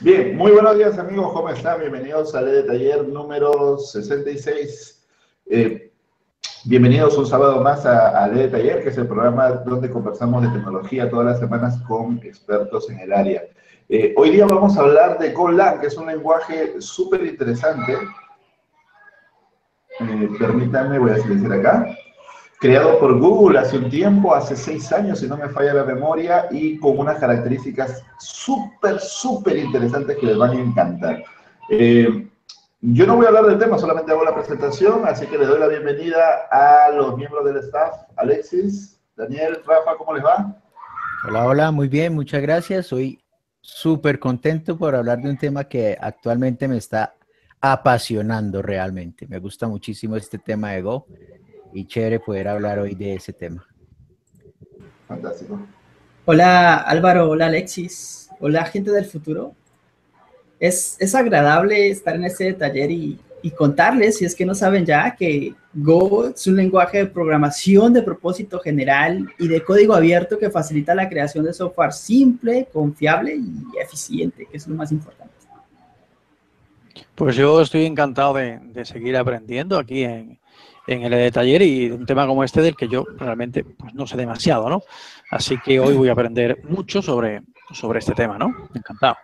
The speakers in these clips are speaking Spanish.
Bien, muy buenos días amigos, ¿cómo están? Bienvenidos al de taller número 66. Bienvenidos un sábado más a de taller, que es el programa donde conversamos de tecnología todas las semanas con expertos en el área. Hoy día vamos a hablar de Golang, que es un lenguaje súper interesante. Permítanme, voy a silenciar acá. Creado por Google hace un tiempo, hace 6 años, si no me falla la memoria, y con unas características súper interesantes que les van a encantar. Yo no voy a hablar del tema, solamente hago la presentación, así que les doy la bienvenida a los miembros del staff. Alexis, Daniel, Rafa, ¿cómo les va? Hola, hola, muy bien, muchas gracias. Soy súper contento por hablar de un tema que actualmente me está apasionando realmente. Me gusta muchísimo este tema de Go y chévere poder hablar hoy de ese tema. Fantástico. Hola Álvaro, hola Alexis, hola gente del futuro. Es agradable estar en este taller y contarles, si es que no saben ya, que Go es un lenguaje de programación de propósito general y de código abierto que facilita la creación de software simple, confiable y eficiente, que es lo más importante. Pues yo estoy encantado de seguir aprendiendo aquí en el de taller y un tema como este del que yo realmente pues, no sé demasiado, ¿no? Así que hoy voy a aprender mucho sobre este tema, ¿no? Encantado.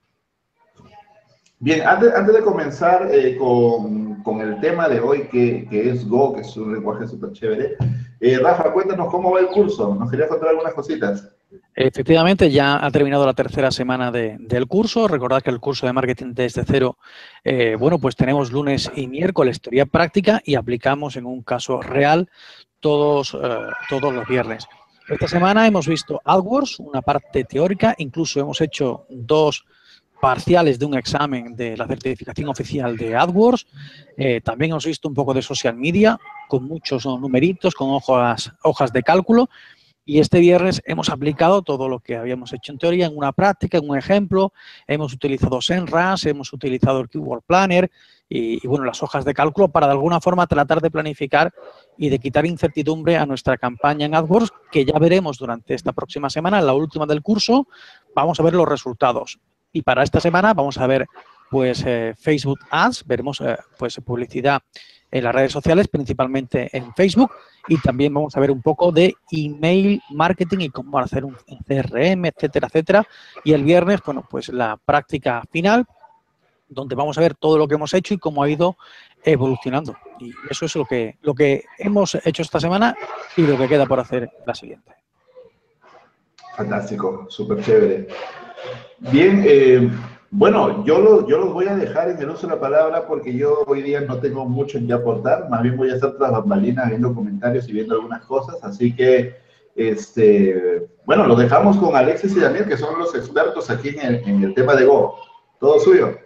Bien, antes de comenzar con el tema de hoy, que es Go, que es un lenguaje súper chévere, Rafa, cuéntanos cómo va el curso. ¿Nos querías contar algunas cositas? Efectivamente, ya ha terminado la tercera semana del curso. Recordad que el curso de marketing desde cero, bueno, pues tenemos lunes y miércoles teoría práctica y aplicamos en un caso real todos los viernes. Esta semana hemos visto AdWords, una parte teórica, incluso hemos hecho 2 parciales de un examen de la certificación oficial de AdWords. También hemos visto un poco de social media, con muchos numeritos, con hojas de cálculo. Y este viernes hemos aplicado todo lo que habíamos hecho en teoría en una práctica, en un ejemplo. Hemos utilizado SEMrush, hemos utilizado el Keyword Planner y bueno, las hojas de cálculo para de alguna forma tratar de planificar y de quitar incertidumbre a nuestra campaña en AdWords, que ya veremos durante esta próxima semana, la última del curso, vamos a ver los resultados. Y para esta semana vamos a ver pues Facebook Ads, veremos pues publicidad en las redes sociales, principalmente en Facebook, y también vamos a ver un poco de email marketing y cómo hacer un CRM, etcétera, etcétera. Y el viernes, bueno, pues la práctica final, donde vamos a ver todo lo que hemos hecho y cómo ha ido evolucionando. Y eso es lo que hemos hecho esta semana y lo que queda por hacer la siguiente. Fantástico, súper chévere. Bien, bueno, yo los voy a dejar en el uso de la palabra porque yo hoy día no tengo mucho en qué aportar, más bien voy a estar tras bambalinas viendo comentarios y viendo algunas cosas, así que, bueno, lo dejamos con Alexis y Daniel, que son los expertos aquí en el tema de Go. Todo suyo.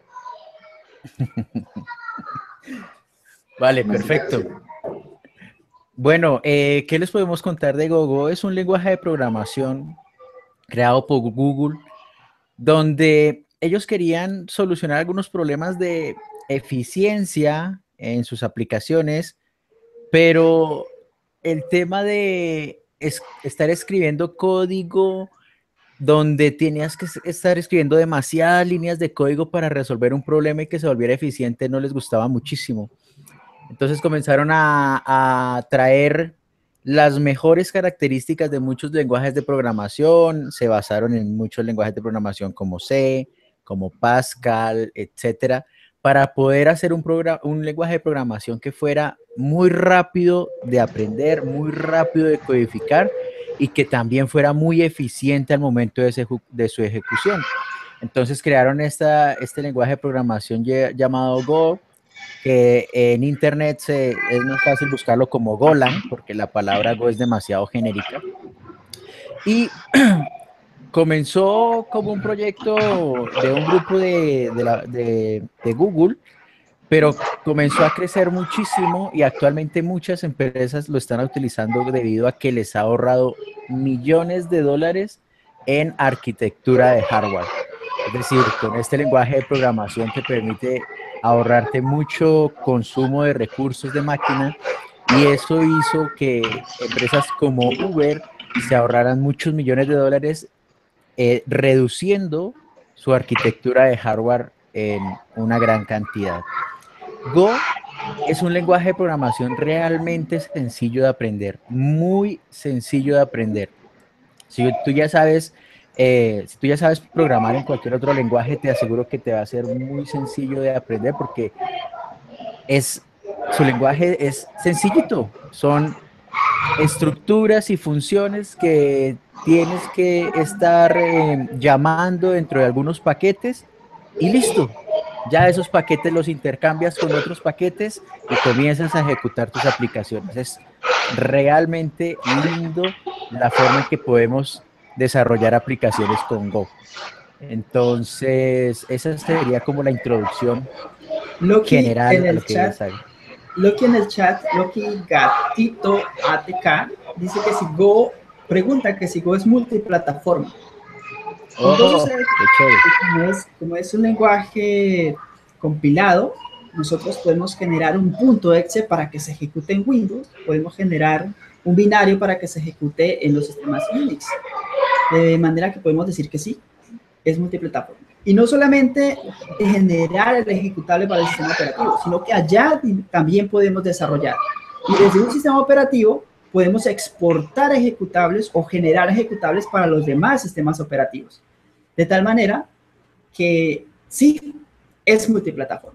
Vale, perfecto. Bueno, ¿qué les podemos contar de Go? Go es un lenguaje de programación creado por Google, donde ellos querían solucionar algunos problemas de eficiencia en sus aplicaciones, pero el tema de estar escribiendo código donde tenías que estar escribiendo demasiadas líneas de código para resolver un problema y que se volviera eficiente no les gustaba muchísimo. Entonces comenzaron a traer las mejores características de muchos lenguajes de programación, se basaron en muchos lenguajes de programación como C, como Pascal, etcétera, para poder hacer un lenguaje de programación que fuera muy rápido de aprender, muy rápido de codificar y que también fuera muy eficiente al momento de su ejecución. Entonces crearon este lenguaje de programación llamado Go, que en internet es más fácil buscarlo como Golang, porque la palabra Go es demasiado genérica. Y comenzó como un proyecto de un grupo de Google, pero comenzó a crecer muchísimo y actualmente muchas empresas lo están utilizando debido a que les ha ahorrado millones de dólares en arquitectura de hardware. Es decir, con este lenguaje de programación te permite ahorrarte mucho consumo de recursos de máquina y eso hizo que empresas como Uber se ahorraran muchos millones de dólares reduciendo su arquitectura de hardware en una gran cantidad. Go es un lenguaje de programación realmente sencillo de aprender, muy sencillo de aprender. Si si tú ya sabes programar en cualquier otro lenguaje, te aseguro que te va a ser muy sencillo de aprender porque su lenguaje es sencillito. Son estructuras y funciones que tienes que estar llamando dentro de algunos paquetes y listo. Ya esos paquetes los intercambias con otros paquetes y comienzas a ejecutar tus aplicaciones. Es realmente lindo la forma en que podemos desarrollar aplicaciones con Go. Entonces, esa sería como la introducción Loki general en a el lo que chat, es algo. Loki Gatito ATK dice que si Go, pregunta que si Go es multiplataforma. Con Go Oh, sucede qué chévere. que como es un lenguaje compilado, nosotros podemos generar un punto .exe para que se ejecute en Windows, podemos generar un binario para que se ejecute en los sistemas Unix. De manera que podemos decir que sí, es multiplataforma. Y no solamente generar el ejecutable para el sistema operativo, sino que allá también podemos desarrollar. Y desde un sistema operativo podemos exportar ejecutables o generar ejecutables para los demás sistemas operativos. De tal manera que sí, es multiplataforma.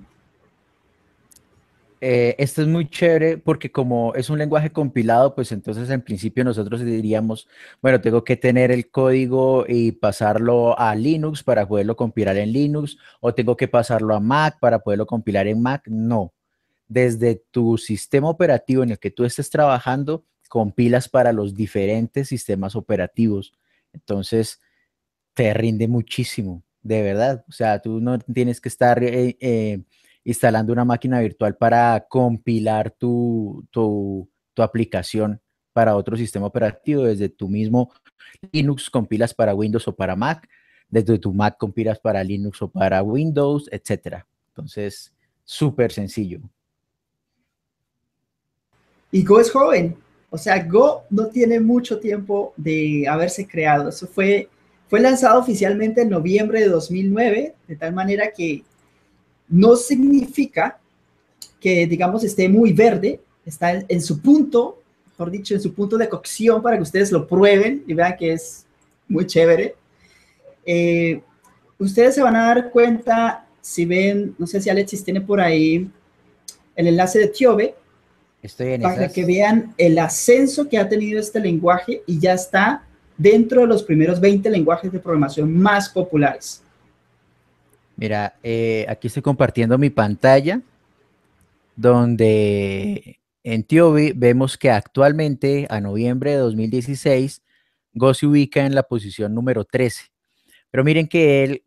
Esto es muy chévere porque como es un lenguaje compilado, pues entonces en principio nosotros diríamos, bueno, tengo que tener el código y pasarlo a Linux para poderlo compilar en Linux, o tengo que pasarlo a Mac para poderlo compilar en Mac. No, desde tu sistema operativo en el que tú estés trabajando, compilas para los diferentes sistemas operativos. Entonces, te rinde muchísimo, de verdad. O sea, tú no tienes que estar instalando una máquina virtual para compilar tu aplicación para otro sistema operativo. Desde tu mismo Linux compilas para Windows o para Mac. Desde tu Mac compilas para Linux o para Windows, etcétera. Entonces, súper sencillo. Y Go es joven. O sea, Go no tiene mucho tiempo de haberse creado. Eso fue lanzado oficialmente en noviembre de 2009, de tal manera que no significa que, digamos, esté muy verde, está en su punto, mejor dicho, en su punto de cocción para que ustedes lo prueben y vean que es muy chévere. Ustedes se van a dar cuenta, si ven, no sé si Alexis tiene por ahí el enlace de Tiobe, Estoy en para esas. que vean el ascenso que ha tenido este lenguaje y ya está dentro de los primeros 20 lenguajes de programación más populares. Mira, aquí estoy compartiendo mi pantalla, donde en Tiobi vemos que actualmente, a noviembre de 2016, Go se ubica en la posición número 13. Pero miren que él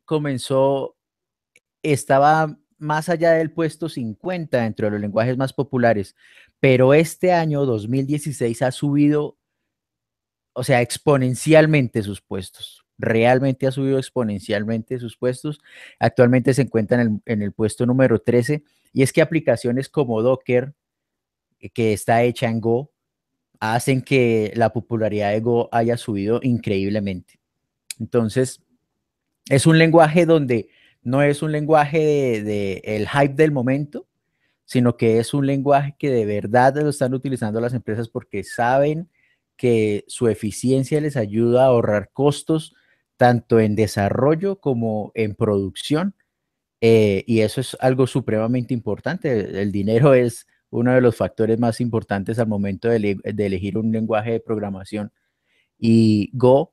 estaba más allá del puesto 50 dentro de los lenguajes más populares, pero este año, 2016, ha subido, o sea, exponencialmente sus puestos. Realmente ha subido exponencialmente sus puestos. Actualmente se encuentra en el puesto número 13. Y es que aplicaciones como Docker, que está hecha en Go, hacen que la popularidad de Go haya subido increíblemente. Entonces, es un lenguaje donde no es un lenguaje de el hype del momento, sino que es un lenguaje que de verdad lo están utilizando las empresas porque saben que su eficiencia les ayuda a ahorrar costos tanto en desarrollo como en producción. Y eso es algo supremamente importante. El dinero es uno de los factores más importantes al momento de elegir un lenguaje de programación. Y Go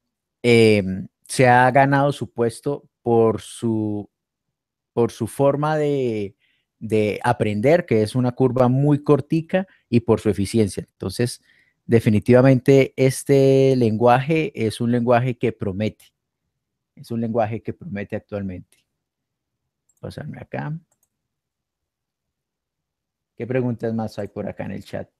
se ha ganado su puesto por su forma de aprender, que es una curva muy cortica, y por su eficiencia. Entonces, definitivamente este lenguaje es un lenguaje que promete. Es un lenguaje que promete actualmente. Pasarme acá. ¿Qué preguntas más hay por acá en el chat?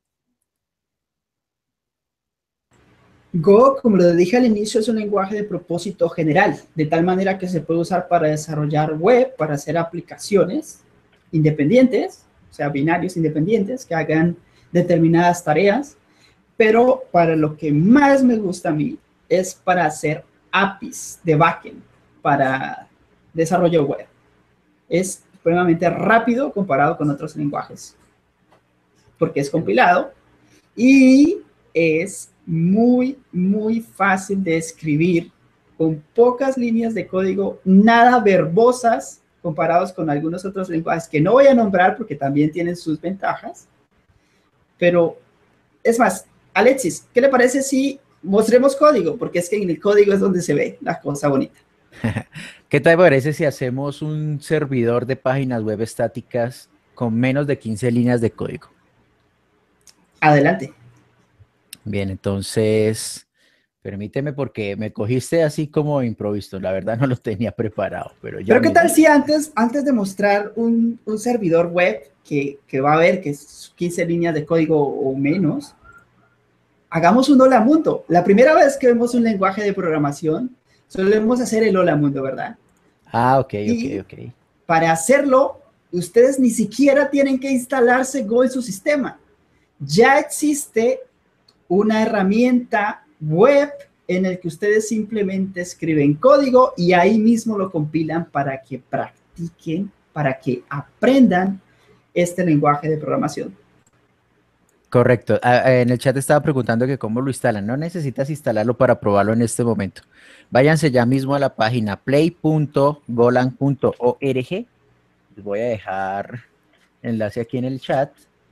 Go, como lo dije al inicio, es un lenguaje de propósito general, de tal manera que se puede usar para desarrollar web, para hacer aplicaciones independientes, o sea, binarios independientes que hagan determinadas tareas, pero para lo que más me gusta a mí es para hacer APIs de backend, para desarrollo web. Es supremamente rápido comparado con otros lenguajes, porque es compilado y es muy, muy fácil de escribir con pocas líneas de código, nada verbosas comparados con algunos otros lenguajes que no voy a nombrar porque también tienen sus ventajas. Pero, es más, Alexis, ¿qué le parece si mostremos código? Porque es que en el código es donde se ve la cosa bonita. ¿Qué te parece si hacemos un servidor de páginas web estáticas con menos de 15 líneas de código? Adelante. Bien, entonces, permíteme porque me cogiste así como improviso. La verdad no lo tenía preparado, pero ya Pero ¿qué tal mismo. si antes de mostrar un servidor web que va a haber que es 15 líneas de código o menos, hagamos un hola mundo? La primera vez que vemos un lenguaje de programación, solemos hacer el hola mundo, ¿verdad? Ah, ok. Y para hacerlo, ustedes ni siquiera tienen que instalarse Go en su sistema. Ya existe una herramienta web en el que ustedes simplemente escriben código y ahí mismo lo compilan para que practiquen, para que aprendan este lenguaje de programación. Correcto. En el chat estaba preguntando que cómo lo instalan. No necesitas instalarlo para probarlo en este momento. Váyanse ya mismo a la página play.golang.org. Les voy a dejar enlace aquí en el chat.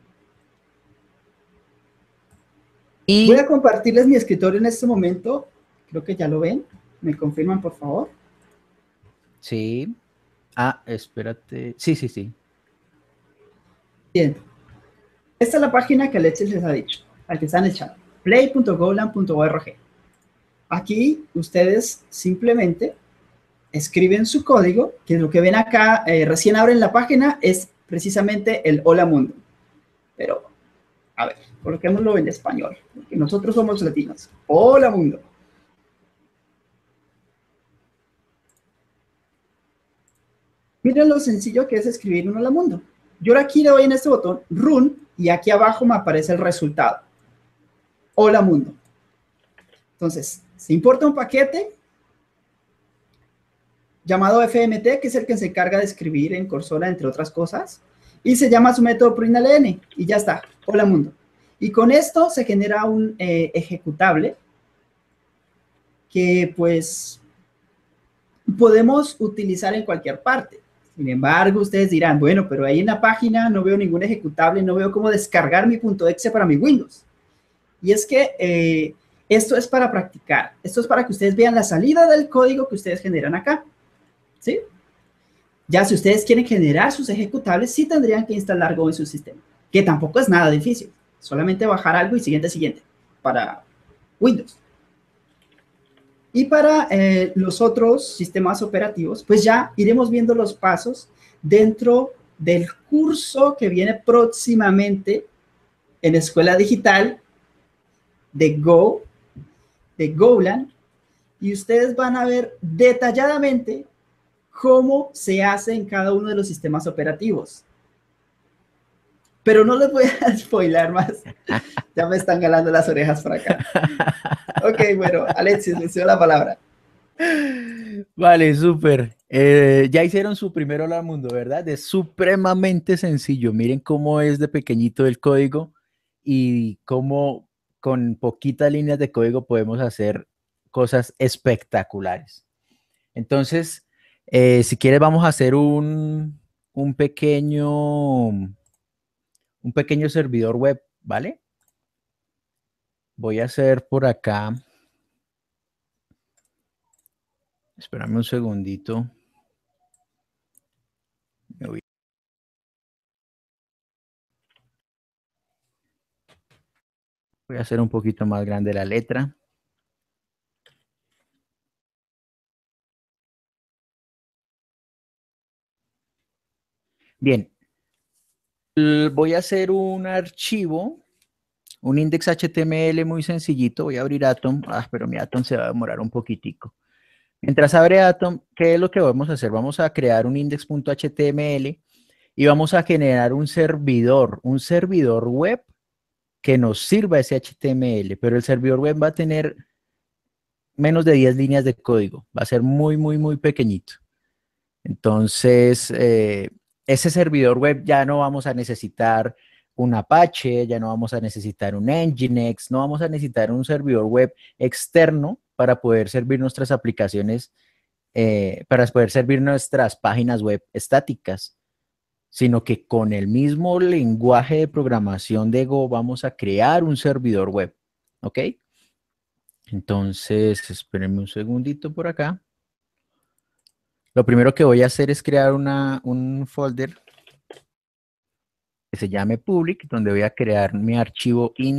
Y voy a compartirles mi escritorio en este momento. Creo que ya lo ven. ¿Me confirman, por favor? sí. Ah, espérate. Sí. Bien. Esta es la página que Alexis les ha dicho, al que está en el chat. play.golang.org. Aquí ustedes simplemente escriben su código, que lo que ven acá, recién abren la página, es precisamente el hola mundo. Pero, a ver, coloquémoslo en español, porque nosotros somos latinos. Hola mundo. Miren lo sencillo que es escribir un hola mundo. Yo aquí le doy en este botón run y aquí abajo me aparece el resultado. Hola mundo. Entonces, se importa un paquete llamado FMT, que es el que se encarga de escribir en Cursora, entre otras cosas, y se llama su método println, y ya está, hola mundo. Y con esto se genera un ejecutable que pues podemos utilizar en cualquier parte. Sin embargo, ustedes dirán, bueno, pero ahí en la página no veo ningún ejecutable, no veo cómo descargar mi .exe para mi Windows. Y es que esto es para practicar, esto es para que ustedes vean la salida del código que ustedes generan acá. ¿Sí? Ya si ustedes quieren generar sus ejecutables, sí tendrían que instalar Go en su sistema, que tampoco es nada difícil, solamente bajar algo y siguiente, para Windows. Y para los otros sistemas operativos, pues ya iremos viendo los pasos dentro del curso que viene próximamente en Escuela Digital de Go, de Golang, y ustedes van a ver detalladamente cómo se hace en cada uno de los sistemas operativos. Pero no les voy a spoilar más. Ya me están galando las orejas por acá. Ok, bueno, Alexis, les doy la palabra. Vale, súper. Ya hicieron su primer hola mundo, ¿verdad? Es supremamente sencillo. Miren cómo es de pequeñito el código y cómo con poquitas líneas de código podemos hacer cosas espectaculares. Entonces, si quieres vamos a hacer un pequeño servidor web, ¿vale? Voy a hacer por acá. Espérame un segundito. Voy a hacer un poquito más grande la letra. Bien. Voy a hacer un archivo, un index HTML muy sencillito. Voy a abrir Atom. Pero mi Atom se va a demorar un poquitico. Mientras abre Atom, ¿qué es lo que vamos a hacer? Vamos a crear un index.html y vamos a generar un servidor web que nos sirva ese HTML, pero el servidor web va a tener menos de 10 líneas de código. Va a ser muy, muy, muy pequeñito. Entonces, ese servidor web ya no vamos a necesitar un Apache, ya no vamos a necesitar un Nginx, no vamos a necesitar un servidor web externo para poder servir nuestras aplicaciones, para poder servir nuestras páginas web estáticas, sino que con el mismo lenguaje de programación de Go vamos a crear un servidor web, ¿ok? Entonces, espérenme un segundito por acá. Lo primero que voy a hacer es crear un folder que se llame public, donde voy a crear mi archivo in.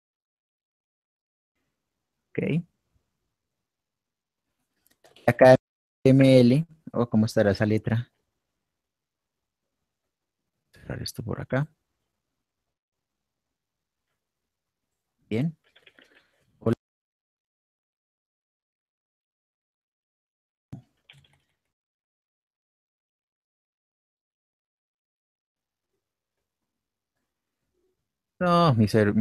Ok. Acá HTML, o cómo estará esa letra. Cerrar esto por acá. Bien. Hola. No,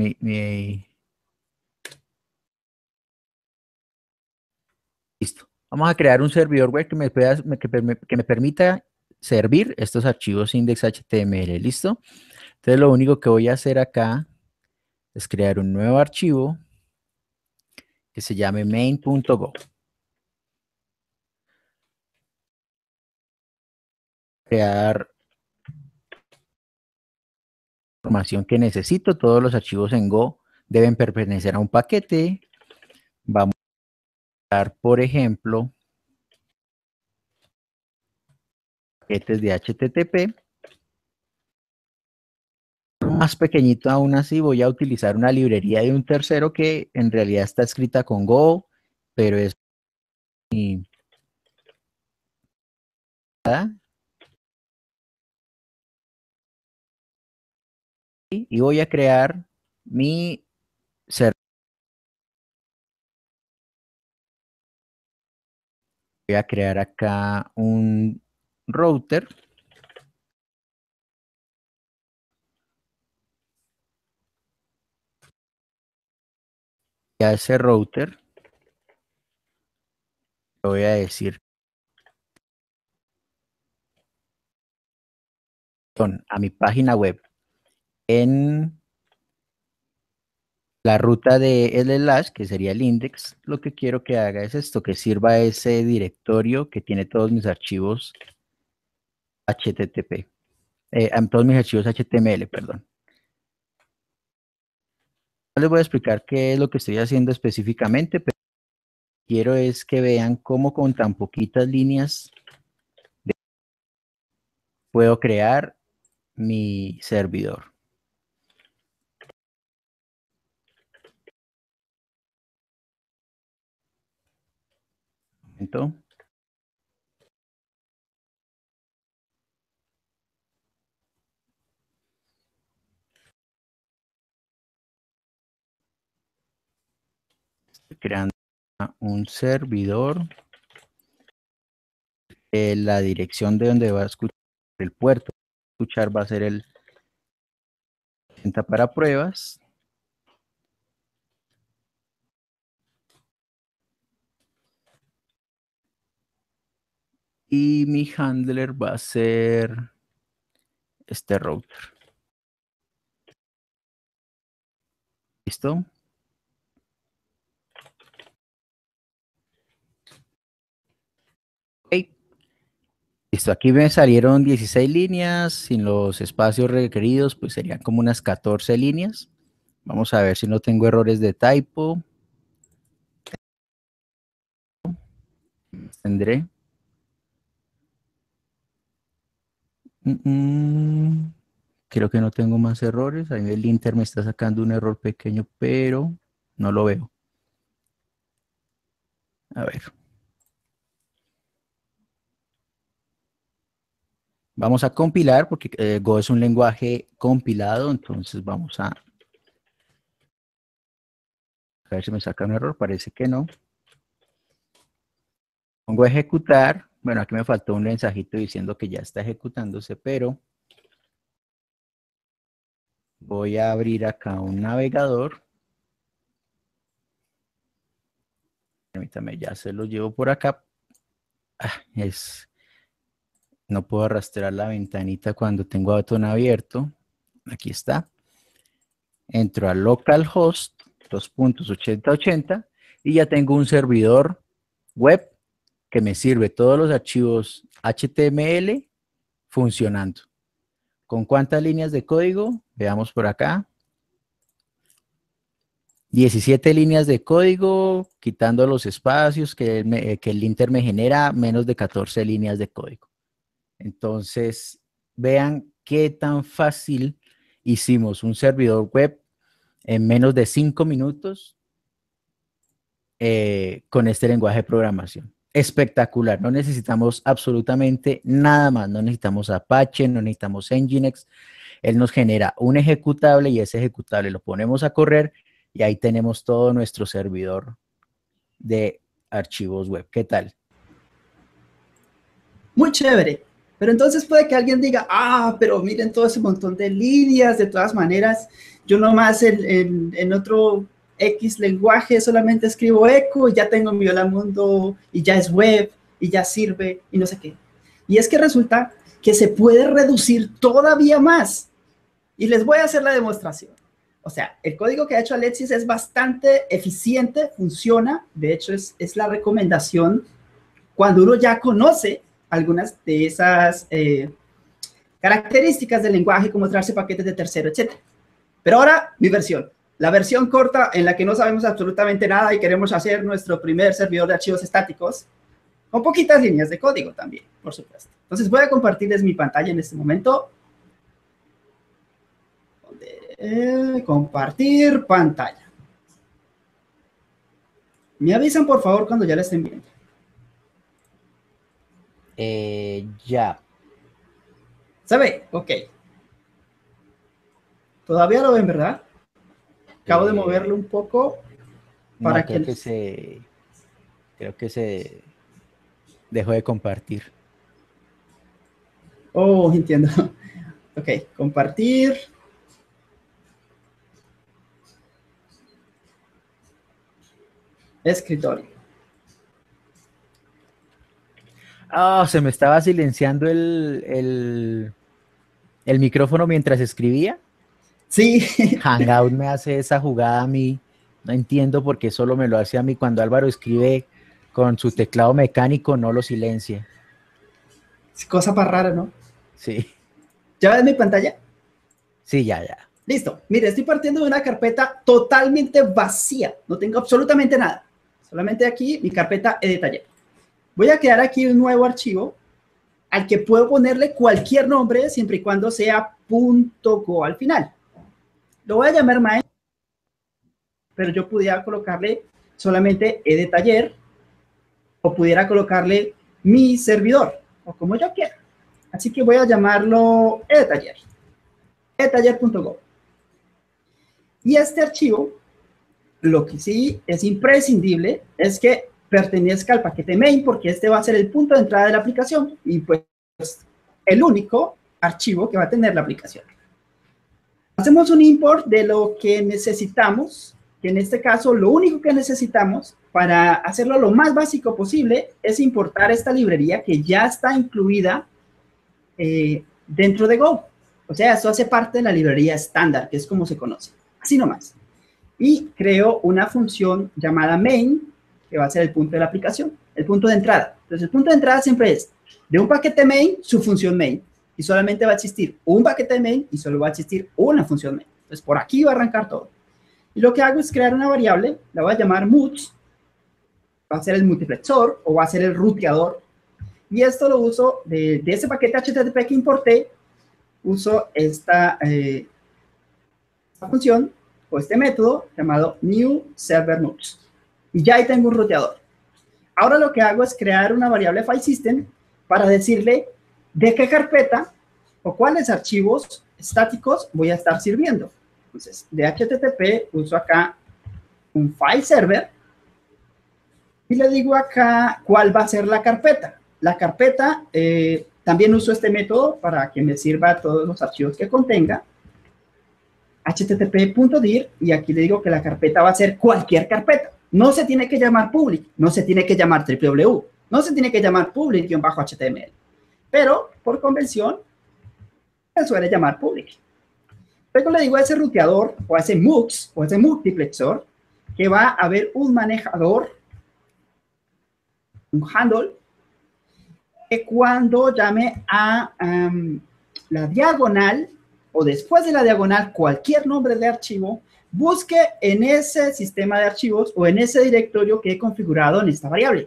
listo. Vamos a crear un servidor web que me permita servir estos archivos index.html. ¿Listo? Entonces lo único que voy a hacer acá es crear un nuevo archivo que se llame main.go. Crear información que necesito. Todos los archivos en Go deben pertenecer a un paquete. Vamos a dar, por ejemplo, paquetes de HTTP. Más pequeñito aún así, voy a utilizar una librería de un tercero que en realidad está escrita con Go, pero es y voy a crear mi servidor. Voy a crear acá un router. Y a ese router le voy a decir a mi página web en la ruta de el slash, que sería el index. Lo que quiero que haga es esto, que sirva ese directorio que tiene todos mis archivos HTTP, todos mis archivos HTML, perdón. No les voy a explicar qué es lo que estoy haciendo específicamente, pero quiero es que vean cómo con tan poquitas líneas puedo crear mi servidor. Entonces, estoy creando un servidor. La dirección de donde va a escuchar el puerto, escuchar va a ser el para pruebas. Y mi handler va a ser este router. ¿Listo? Ok. Listo, aquí me salieron 16 líneas, sin los espacios requeridos, pues serían como unas 14 líneas. Vamos a ver si no tengo errores de typo. Tendré. Creo que no tengo más errores. Ahí el Inter me está sacando un error pequeño, pero no lo veo. A ver. Vamos a compilar porque Go es un lenguaje compilado, entonces vamos a ver si me saca un error. Parece que no. Pongo a ejecutar. Bueno, aquí me faltó un mensajito diciendo que ya está ejecutándose, pero voy a abrir acá un navegador. Permítame, ya se lo llevo por acá. No puedo arrastrar la ventanita cuando tengo Atom abierto. Aquí está. Entro a localhost 2.8080 y ya tengo un servidor web que me sirve todos los archivos HTML funcionando. ¿Con cuántas líneas de código? Veamos por acá. 17 líneas de código, quitando los espacios que el linter me genera, menos de 14 líneas de código. Entonces, vean qué tan fácil hicimos un servidor web en menos de 5 minutos con este lenguaje de programación. Espectacular, no necesitamos absolutamente nada más, no necesitamos Apache, no necesitamos Nginx. Él nos genera un ejecutable y ese ejecutable lo ponemos a correr y ahí tenemos todo nuestro servidor de archivos web. ¿Qué tal? Muy chévere. Pero entonces puede que alguien diga, pero miren todo ese montón de líneas, de todas maneras, yo nomás en otro X lenguaje solamente escribo echo y ya tengo mi Hola Mundo y ya es web y ya sirve y no sé qué. Y es que resulta que se puede reducir todavía más. Y les voy a hacer la demostración. O sea, el código que ha hecho Alexis es bastante eficiente, funciona. De hecho, es la recomendación cuando uno ya conoce algunas de esas características del lenguaje, como traerse paquetes de tercero, etc. Pero ahora, mi versión. La versión corta en la que no sabemos absolutamente nada y queremos hacer nuestro primer servidor de archivos estáticos, con poquitas líneas de código también, por supuesto. Entonces, voy a compartirles mi pantalla en este momento. Compartir pantalla. Me avisan, por favor, cuando ya la estén viendo. Ya. ¿Se ve? Ok. Todavía lo ven, ¿verdad? Acabo de moverlo un poco para creo que se dejó de compartir. Oh, entiendo. Ok, compartir. Escritorio. Se me estaba silenciando el micrófono mientras escribía. Sí. Hangout me hace esa jugada a mí. No entiendo por qué solo me lo hace a mí. Cuando Álvaro escribe con su teclado mecánico, no lo silencia. Es cosa para rara, ¿no? Sí. ¿Ya ves mi pantalla? Sí, ya. Listo. Mire, estoy partiendo de una carpeta totalmente vacía. No tengo absolutamente nada. Solamente aquí mi carpeta editaller. Voy a crear aquí un nuevo archivo al que puedo ponerle cualquier nombre siempre y cuando sea .go al final. Lo voy a llamar main, pero yo pudiera colocarle solamente editaller o pudiera colocarle mi servidor o como yo quiera. Así que voy a llamarlo editaller. editaller.go. Y este archivo, lo que sí es imprescindible es que pertenezca al paquete main, porque este va a ser el punto de entrada de la aplicación y pues el único archivo que va a tener la aplicación. Hacemos un import de lo que necesitamos, que en este caso lo único que necesitamos para hacerlo lo más básico posible es importar esta librería que ya está incluida dentro de Go. O sea, esto hace parte de la librería estándar, que es como se conoce. Así nomás. Y creo una función llamada main, que va a ser el punto de la aplicación, el punto de entrada. Entonces, el punto de entrada siempre es de un paquete main, su función main. Y solamente va a existir un paquete de main y solo va a existir una función main. Entonces, por aquí va a arrancar todo. Y lo que hago es crear una variable, la voy a llamar mut, va a ser el multiplexor o va a ser el ruteador. Y esto lo uso de ese paquete HTTP que importé, uso esta función o este método llamado new server mut. Y ya ahí tengo un ruteador. Ahora lo que hago es crear una variable file system para decirle de qué carpeta o cuáles archivos estáticos voy a estar sirviendo. Entonces, de HTTP uso acá un file server y le digo acá cuál va a ser la carpeta. La carpeta, también uso este método para que me sirva todos los archivos que contenga. http.dir y aquí le digo que la carpeta va a ser cualquier carpeta. No se tiene que llamar public, no se tiene que llamar www, no se tiene que llamar public-html, pero por convención se suele llamar public. Luego le digo a ese ruteador o a ese MUX o a ese multiplexor que va a haber un manejador, un handle, que cuando llame a la diagonal o después de la diagonal cualquier nombre de archivo, busque en ese sistema de archivos o en ese directorio que he configurado en esta variable.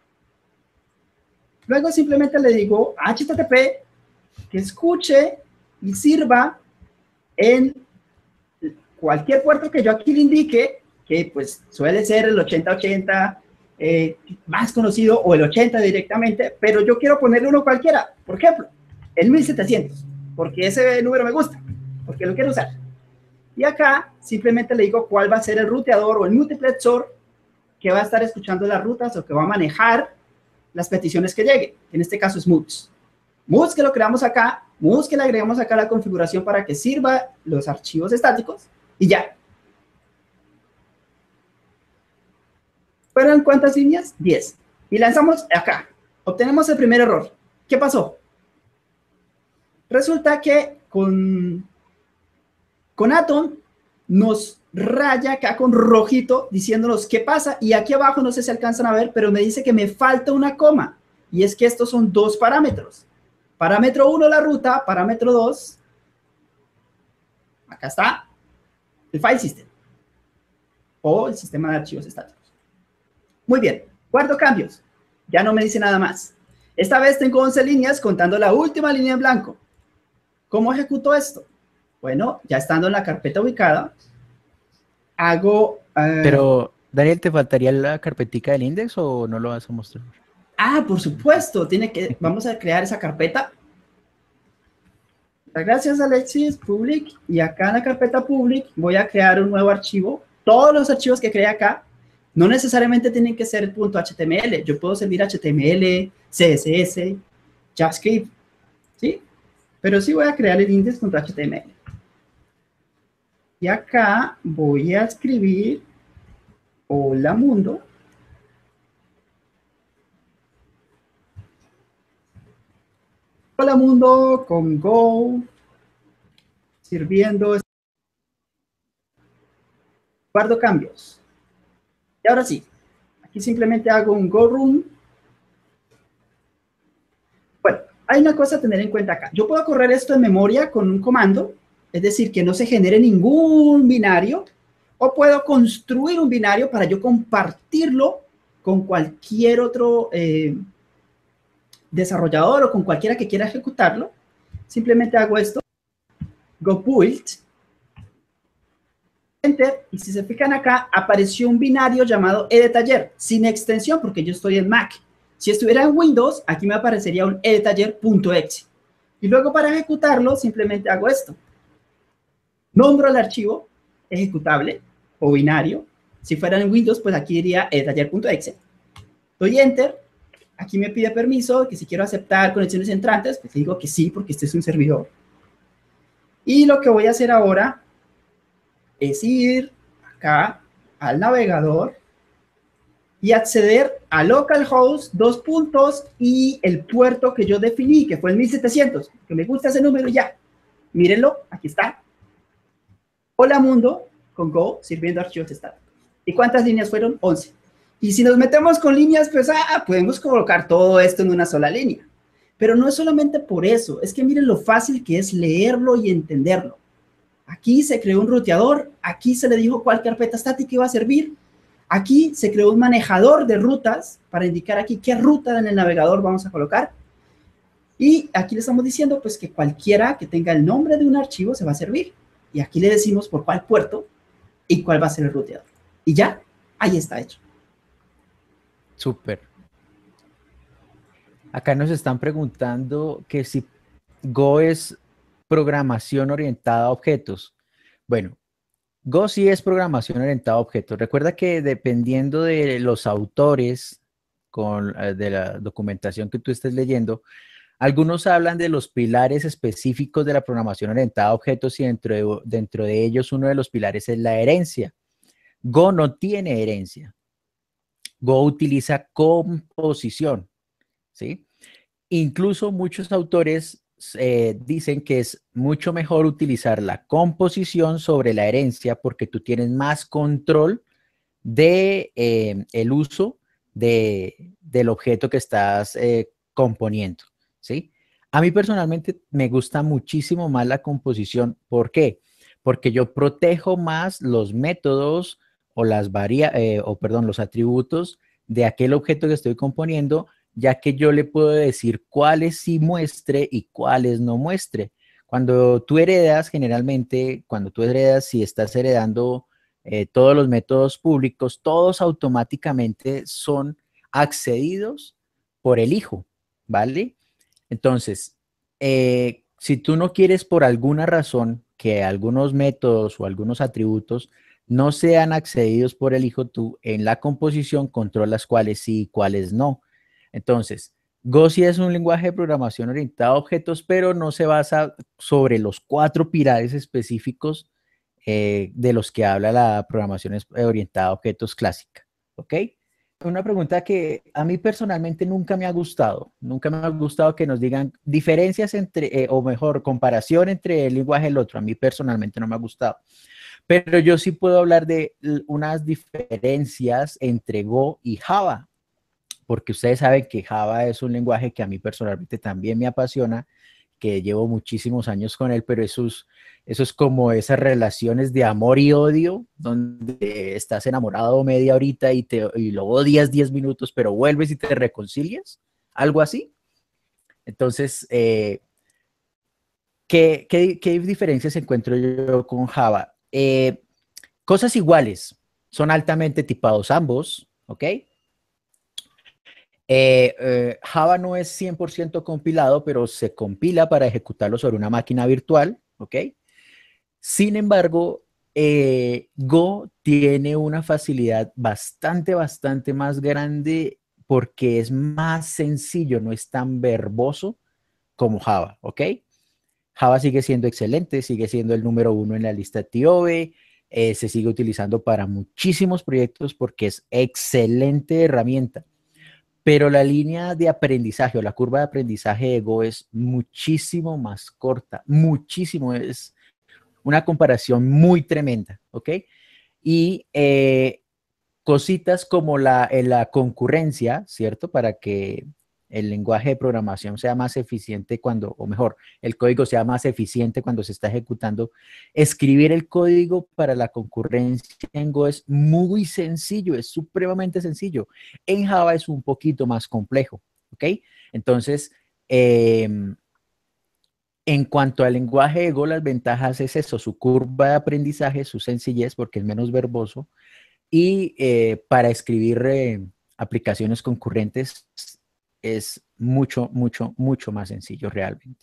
Luego simplemente le digo HTTP que escuche y sirva en cualquier puerto que yo aquí le indique, que pues suele ser el 8080 más conocido o el 80 directamente, pero yo quiero ponerle uno cualquiera, por ejemplo, el 1700, porque ese número me gusta, porque lo quiero usar. Y acá simplemente le digo cuál va a ser el ruteador o el multiplexor que va a estar escuchando las rutas o que va a manejar las peticiones que lleguen. En este caso es MUX. MUX que lo creamos acá, MUX que le agregamos acá la configuración para que sirva los archivos estáticos y ya. ¿Fueron cuántas líneas? 10. Y lanzamos acá. Obtenemos el primer error. ¿Qué pasó? Resulta que con Atom nos raya acá con rojito diciéndonos qué pasa. Y aquí abajo, no sé si alcanzan a ver, pero me dice que me falta una coma. Y es que estos son dos parámetros. Parámetro 1, la ruta. Parámetro 2, acá está, el file system. O el sistema de archivos estáticos. Muy bien, guardo cambios. Ya no me dice nada más. Esta vez tengo 11 líneas contando la última línea en blanco. ¿Cómo ejecuto esto? Bueno, ya estando en la carpeta ubicada, hago... Pero, Daniel, ¿te faltaría la carpetica del index o no lo vas a mostrar? Ah, por supuesto. Vamos a crear esa carpeta. Gracias, Alexis. Public. Y acá en la carpeta public voy a crear un nuevo archivo. Todos los archivos que creé acá no necesariamente tienen que ser .html. Yo puedo servir HTML, CSS, JavaScript, ¿sí? Pero sí voy a crear el index.html. Y acá voy a escribir hola mundo. Hola mundo con Go, sirviendo. Guardo cambios. Y ahora sí, aquí simplemente hago un Go room. Bueno, hay una cosa a tener en cuenta acá. Yo puedo correr esto en memoria con un comando, es decir, que no se genere ningún binario, o puedo construir un binario para yo compartirlo con cualquier otro desarrollador o con cualquiera que quiera ejecutarlo. Simplemente hago esto, Go build, Enter, y si se fijan acá, apareció un binario llamado edetaller, sin extensión porque yo estoy en Mac. Si estuviera en Windows, aquí me aparecería un edetaller.exe. Y luego para ejecutarlo, simplemente hago esto. Nombro el archivo ejecutable o binario. Si fuera en Windows, pues aquí diría edetaller.exe. Doy Enter. Aquí me pide permiso, que si quiero aceptar conexiones entrantes, pues digo que sí, porque este es un servidor. Y lo que voy a hacer ahora es ir acá al navegador y acceder a localhost, y el puerto que yo definí, que fue el 1700, que me gusta ese número ya. Mírenlo, aquí está. Hola mundo con Go, sirviendo archivos estáticos. ¿Y cuántas líneas fueron? 11. Y si nos metemos con líneas, pues podemos colocar todo esto en una sola línea. Pero no es solamente por eso, es que miren lo fácil que es leerlo y entenderlo. Aquí se creó un ruteador, aquí se le dijo cuál carpeta estática iba a servir, aquí se creó un manejador de rutas para indicar aquí qué ruta en el navegador vamos a colocar. Y aquí le estamos diciendo pues que cualquiera que tenga el nombre de un archivo se va a servir. Y aquí le decimos por cuál puerto y cuál va a ser el ruteador. Y ya, ahí está hecho. Súper. Acá nos están preguntando que si Go es programación orientada a objetos. Bueno, Go sí es programación orientada a objetos. Recuerda que dependiendo de los autores de la documentación que tú estés leyendo, algunos hablan de los pilares específicos de la programación orientada a objetos y dentro de ellos uno de los pilares es la herencia. Go no tiene herencia. Go utiliza composición, ¿sí? Incluso muchos autores dicen que es mucho mejor utilizar la composición sobre la herencia porque tú tienes más control de el uso del objeto que estás componiendo, ¿sí? A mí personalmente me gusta muchísimo más la composición. ¿Por qué? Porque yo protejo más los métodos o los atributos de aquel objeto que estoy componiendo, ya que yo le puedo decir cuáles sí muestre y cuáles no muestre. Cuando tú heredas, generalmente, cuando tú heredas, si estás heredando todos los métodos públicos, todos automáticamente son accedidos por el hijo, ¿vale? Entonces, si tú no quieres por alguna razón que algunos métodos o algunos atributos no sean accedidos por el hijo, tú en la composición controlas cuáles sí y cuáles no. Entonces, Go sí es un lenguaje de programación orientado a objetos, pero no se basa sobre los 4 pilares específicos de los que habla la programación orientada a objetos clásica. ¿Ok? Una pregunta que a mí personalmente nunca me ha gustado que nos digan diferencias entre, o mejor, comparación entre el lenguaje y el otro. A mí personalmente no me ha gustado. Pero yo sí puedo hablar de unas diferencias entre Go y Java, porque ustedes saben que Java es un lenguaje que a mí personalmente también me apasiona, que llevo muchísimos años con él, pero eso es como esas relaciones de amor y odio, donde estás enamorado media horita y lo odias 10 minutos, pero vuelves y te reconcilias, algo así. Entonces, ¿qué diferencias encuentro yo con Java? Cosas iguales, son altamente tipados ambos, ¿ok? Java no es 100% compilado, pero se compila para ejecutarlo sobre una máquina virtual, ¿ok? Sin embargo, Go tiene una facilidad bastante más grande porque es más sencillo, no es tan verboso como Java, ¿ok? Java sigue siendo excelente, sigue siendo el número 1 en la lista TIOBE, se sigue utilizando para muchísimos proyectos porque es excelente herramienta. Pero la línea de aprendizaje o la curva de aprendizaje de Go es muchísimo más corta, muchísimo, es una comparación muy tremenda, ¿ok? Y cositas como la concurrencia, ¿cierto? Para que el lenguaje de programación sea más eficiente cuando, o mejor, el código sea más eficiente cuando se está ejecutando. Escribir el código para la concurrencia en Go es muy sencillo, es supremamente sencillo. En Java es un poquito más complejo, ¿ok? Entonces, en cuanto al lenguaje de Go, las ventajas es eso, su curva de aprendizaje, su sencillez, porque es menos verboso, y para escribir aplicaciones concurrentes es mucho más sencillo realmente.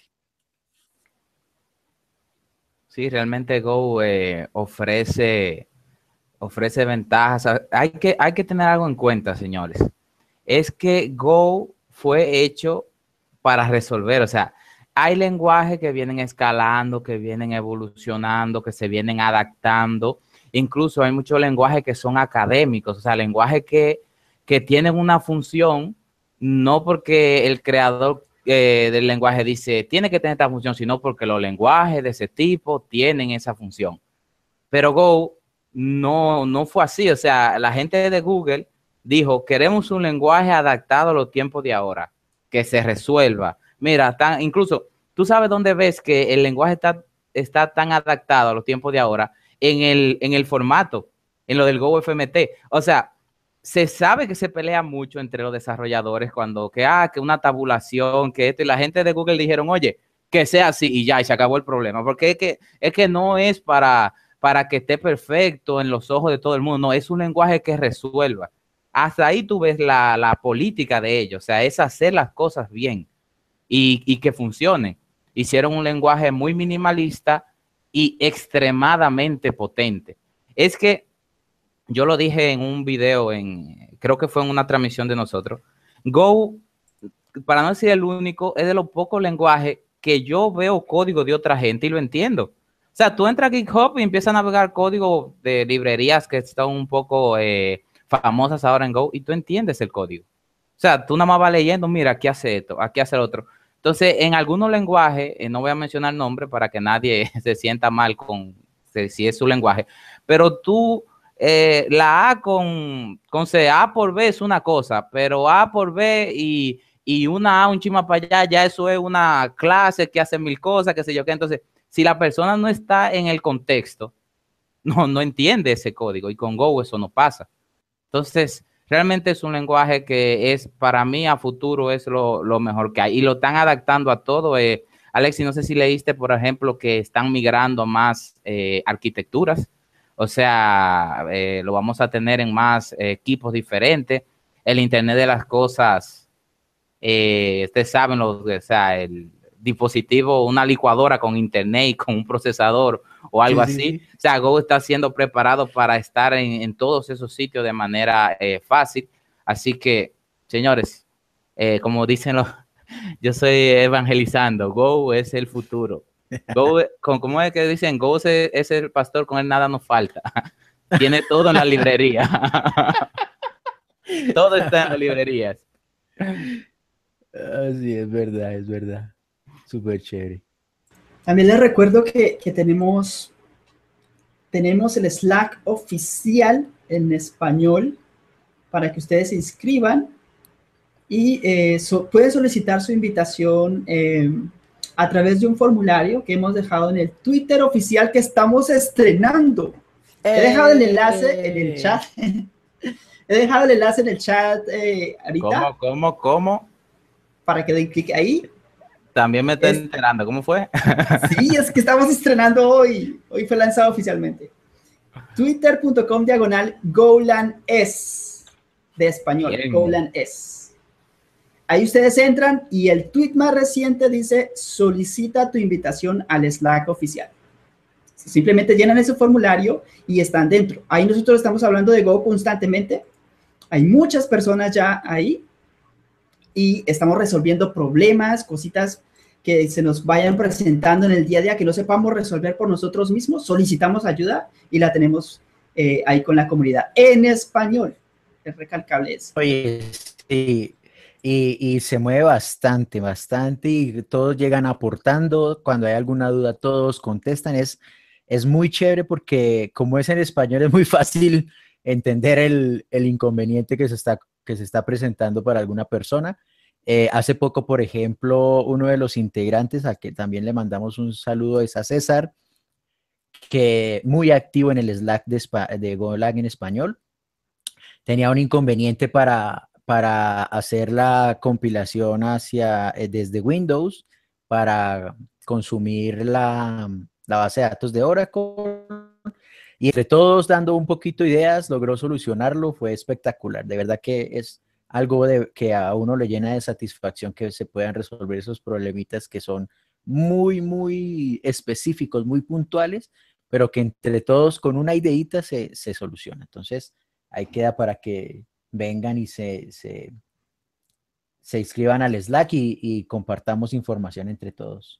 Sí, realmente Go ofrece ventajas. Hay que tener algo en cuenta, señores. Es que Go fue hecho para resolver, o sea, hay lenguajes que vienen escalando, que vienen evolucionando, que se vienen adaptando. Incluso hay muchos lenguajes que son académicos, o sea, lenguajes que tienen una función, no porque el creador del lenguaje dice, tiene que tener esta función, sino porque los lenguajes de ese tipo tienen esa función. Pero Go no fue así, o sea, la gente de Google dijo, queremos un lenguaje adaptado a los tiempos de ahora, que se resuelva. Mira, incluso, tú sabes dónde ves que el lenguaje está tan adaptado a los tiempos de ahora, en el formato, en lo del Go FMT. O sea, se sabe que se pelea mucho entre los desarrolladores cuando, que una tabulación, que esto, y la gente de Google dijeron, oye, que sea así, y ya, y se acabó el problema, porque es que no es para que esté perfecto en los ojos de todo el mundo, no, es un lenguaje que resuelva. Hasta ahí tú ves la política de ellos, o sea, es hacer las cosas bien y que funcione. Hicieron un lenguaje muy minimalista y extremadamente potente. Es que yo lo dije en un video, creo que fue en una transmisión de nosotros, Go, para no decir el único, es de los pocos lenguajes que yo veo código de otra gente y lo entiendo. O sea, tú entras a GitHub y empiezas a navegar código de librerías que están un poco famosas ahora en Go y tú entiendes el código. O sea, tú nada más vas leyendo, mira, aquí hace esto, aquí hace lo otro. Entonces, en algunos lenguajes, no voy a mencionar nombre para que nadie se sienta mal con si es su lenguaje, pero tú, la A con C, A por B es una cosa, pero A por B y una A un chima para allá, ya eso es una clase que hace mil cosas, qué sé yo qué. Entonces, si la persona no está en el contexto, no entiende ese código y con Go eso no pasa. Entonces, realmente es un lenguaje que es, para mí, a futuro es lo mejor que hay. Y lo están adaptando a todo. Alexi, no sé si leíste, por ejemplo, que están migrando a más arquitecturas. O sea, lo vamos a tener en más equipos diferentes. El Internet de las cosas, ustedes saben, o sea, el dispositivo, una licuadora con internet y con un procesador o algo Sí, sí, así. sí. O sea, Go está siendo preparado para estar en todos esos sitios de manera fácil. Así que, señores, como dicen los, yo estoy evangelizando, Go es el futuro. Go, ¿cómo es que dicen? Go es el pastor, con él nada nos falta. Tiene todo en la librería. Todo está en las librerías. Sí, es verdad, es verdad. Súper chévere. También les recuerdo que tenemos el Slack oficial en español para que ustedes se inscriban y pueden solicitar su invitación a través de un formulario que hemos dejado en el Twitter oficial que estamos estrenando. He dejado el enlace en el chat. He dejado el enlace en el chat ahorita. ¿Cómo? Para que den clic ahí. También me estoy enterando. ¿Cómo fue? Sí, es que estamos estrenando hoy. Hoy fue lanzado oficialmente. Twitter.com/GolanS de español. Bien. GolanS. Ahí ustedes entran y el tweet más reciente dice: solicita tu invitación al Slack oficial. Simplemente llenan ese formulario y están dentro. Ahí nosotros estamos hablando de Go constantemente. Hay muchas personas ya ahí y estamos resolviendo problemas, cositas que se nos vayan presentando en el día a día que no sepamos resolver por nosotros mismos. Solicitamos ayuda y la tenemos ahí con la comunidad en español. Es recalcable eso. Oye, sí, y se mueve bastante, bastante, y todos llegan aportando. Cuando hay alguna duda, todos contestan. Es muy chévere porque como es en español, es muy fácil entender el inconveniente que se está presentando para alguna persona. Hace poco, por ejemplo, uno de los integrantes, a que también le mandamos un saludo, es a César, que muy activo en el Slack de Golang en español. Tenía un inconveniente para hacer la compilación desde Windows para consumir la base de datos de Oracle, y entre todos dando un poquito de ideas logró solucionarlo. Fue espectacular. De verdad que es algo que a uno le llena de satisfacción que se puedan resolver esos problemitas que son muy, muy específicos, muy puntuales, pero que entre todos con una ideita se soluciona. Entonces, ahí queda para que vengan y se inscriban al Slack y compartamos información entre todos.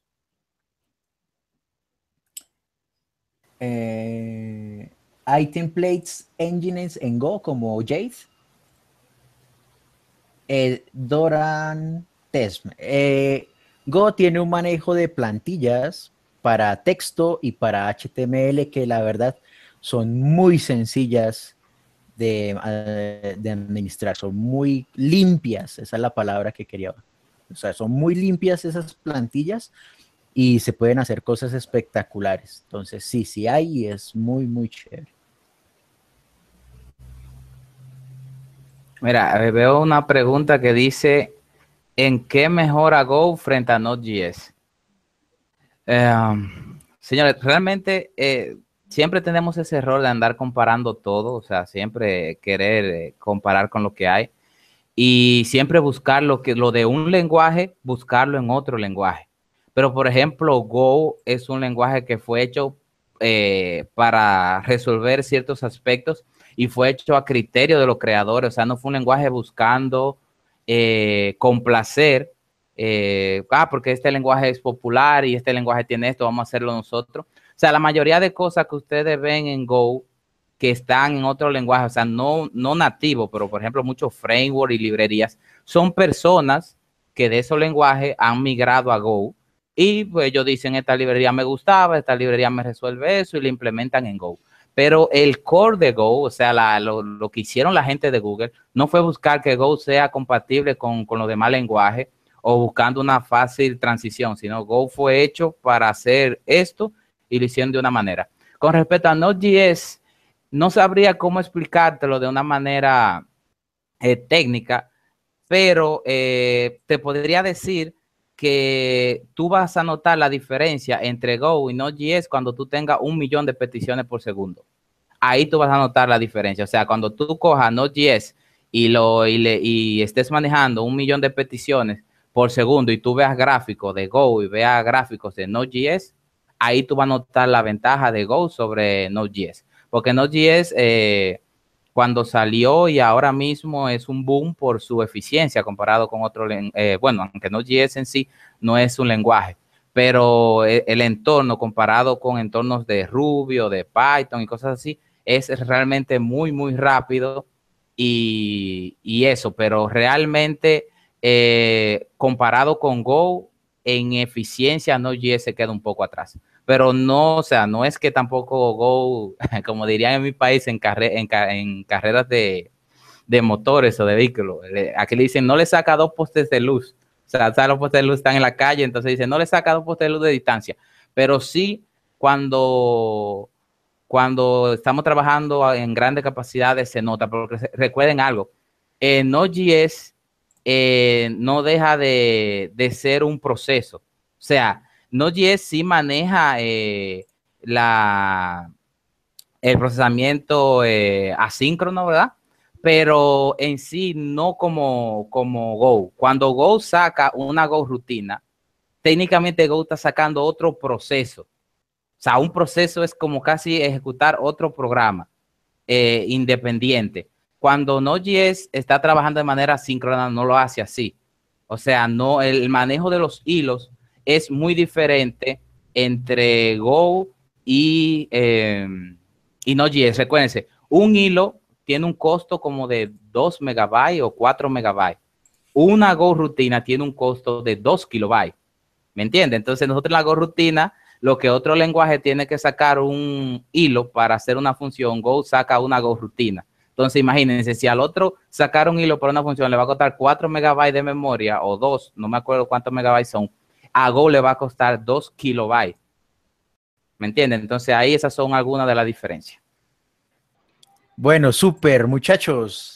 Hay templates engines en Go como Jade. Doran Tesm. Go tiene un manejo de plantillas para texto y para HTML que la verdad son muy sencillas de administrar, son muy limpias, esa es la palabra que quería. O sea, son muy limpias esas plantillas y se pueden hacer cosas espectaculares. Entonces, sí hay y es muy, muy chévere. Mira, veo una pregunta que dice, ¿en qué mejora Go frente a Node.js? Señores, realmente siempre tenemos ese error de andar comparando todo, o sea, siempre querer comparar con lo que hay y siempre buscar lo de un lenguaje, buscarlo en otro lenguaje. Pero, por ejemplo, Go es un lenguaje que fue hecho para resolver ciertos aspectos y fue hecho a criterio de los creadores. O sea, no fue un lenguaje buscando complacer, porque este lenguaje es popular y este lenguaje tiene esto, vamos a hacerlo nosotros. O sea, la mayoría de cosas que ustedes ven en Go que están en otro lenguaje, o sea, no nativo, pero por ejemplo muchos frameworks y librerías, son personas que de esos lenguajes han migrado a Go y pues ellos dicen, esta librería me gustaba, esta librería me resuelve eso y la implementan en Go. Pero el core de Go, o sea, lo que hicieron la gente de Google, no fue buscar que Go sea compatible con los demás lenguajes o buscando una fácil transición, sino Go fue hecho para hacer esto y lo hicieron de una manera. Con respecto a Node.js, no sabría cómo explicártelo de una manera técnica, pero te podría decir que tú vas a notar la diferencia entre Go y Node.js cuando tú tengas 1 millón de peticiones por segundo. Ahí tú vas a notar la diferencia. O sea, cuando tú cojas Node.js y estés manejando 1 millón de peticiones por segundo y tú veas gráficos de Go y veas gráficos de Node.js, ahí tú vas a notar la ventaja de Go sobre Node.js. Porque Node.js cuando salió y ahora mismo es un boom por su eficiencia comparado con otro, bueno, aunque Node.js en sí no es un lenguaje, pero el entorno comparado con entornos de Ruby o de Python y cosas así, es realmente muy, muy rápido y eso, pero realmente comparado con Go, en eficiencia Node.js se queda un poco atrás. Pero no, o sea, no es que tampoco Go, como dirían en mi país, en carreras de motores o de vehículos. Aquí le dicen, no le saca 2 postes de luz. O sea, los postes de luz están en la calle, entonces dicen, no le saca 2 postes de luz de distancia. Pero sí, cuando estamos trabajando en grandes capacidades se nota, porque recuerden algo, Node.js no deja de ser un proceso. O sea, Node.js sí maneja el procesamiento asíncrono, ¿verdad? Pero en sí no como Go. Cuando Go saca una Go rutina, técnicamente Go está sacando otro proceso. O sea, un proceso es como casi ejecutar otro programa independiente. Cuando Node.js está trabajando de manera síncrona, no lo hace así. O sea, no, el manejo de los hilos es muy diferente entre Go y Node.js. Recuérdense, un hilo tiene un costo como de 2 megabytes o 4 megabytes. Una Go rutina tiene un costo de 2 kilobytes. ¿Me entiende? Entonces nosotros en la Go rutina, lo que otro lenguaje tiene que sacar un hilo para hacer una función, Go saca una Go rutina. Entonces imagínense, si al otro sacar un hilo para una función le va a costar 4 megabytes de memoria o 2, no me acuerdo cuántos megabytes son, a Go le va a costar 2 kilobytes. ¿Me entienden? Entonces ahí esas son algunas de las diferencias. Bueno, súper, muchachos.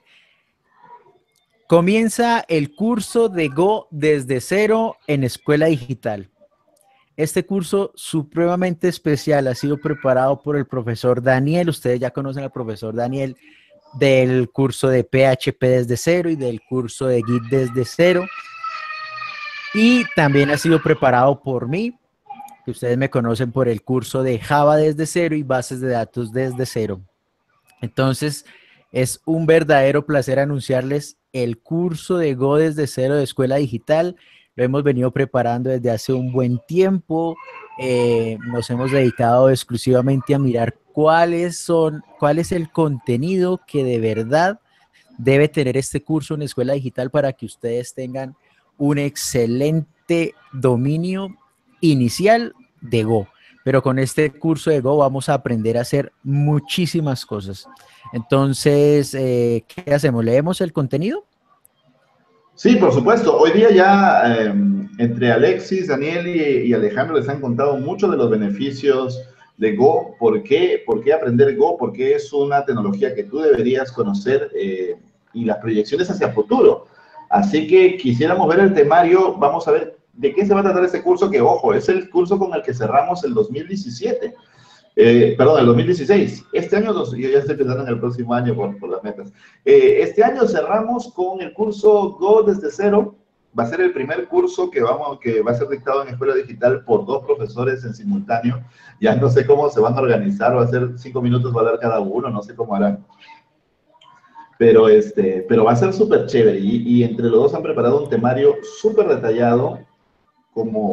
Comienza el curso de Go desde cero en Escuela Digital. Este curso supremamente especial ha sido preparado por el profesor Daniel. Ustedes ya conocen al profesor Daniel del curso de PHP desde cero y del curso de Git desde cero. Y también ha sido preparado por mí, que ustedes me conocen por el curso de Java desde cero y bases de datos desde cero. Entonces, es un verdadero placer anunciarles el curso de Go desde cero de Escuela Digital. Lo hemos venido preparando desde hace un buen tiempo. Nos hemos dedicado exclusivamente a mirar cuál es el contenido que de verdad debe tener este curso en Escuela Digital para que ustedes tengan un excelente dominio inicial de Go. Pero con este curso de Go vamos a aprender a hacer muchísimas cosas. Entonces, ¿qué hacemos? ¿Leemos el contenido? Sí, por supuesto. Hoy día ya entre Alexis, Daniel y Alejandro les han contado mucho de los beneficios de Go. ¿Por qué aprender Go? Porque es una tecnología que tú deberías conocer y las proyecciones hacia futuro. Así que quisiéramos ver el temario. Vamos a ver de qué se va a tratar este curso, que, ojo, es el curso con el que cerramos el 2017. Perdón, el 2016. Este año, yo ya estoy pensando en el próximo año por las metas. Este año cerramos con el curso Go desde cero. Va a ser el primer curso que va a ser dictado en Escuela Digital por 2 profesores en simultáneo. Ya no sé cómo se van a organizar, va a ser 5 minutos, va a dar cada uno, no sé cómo harán. Pero va a ser súper chévere y entre los dos han preparado un temario súper detallado como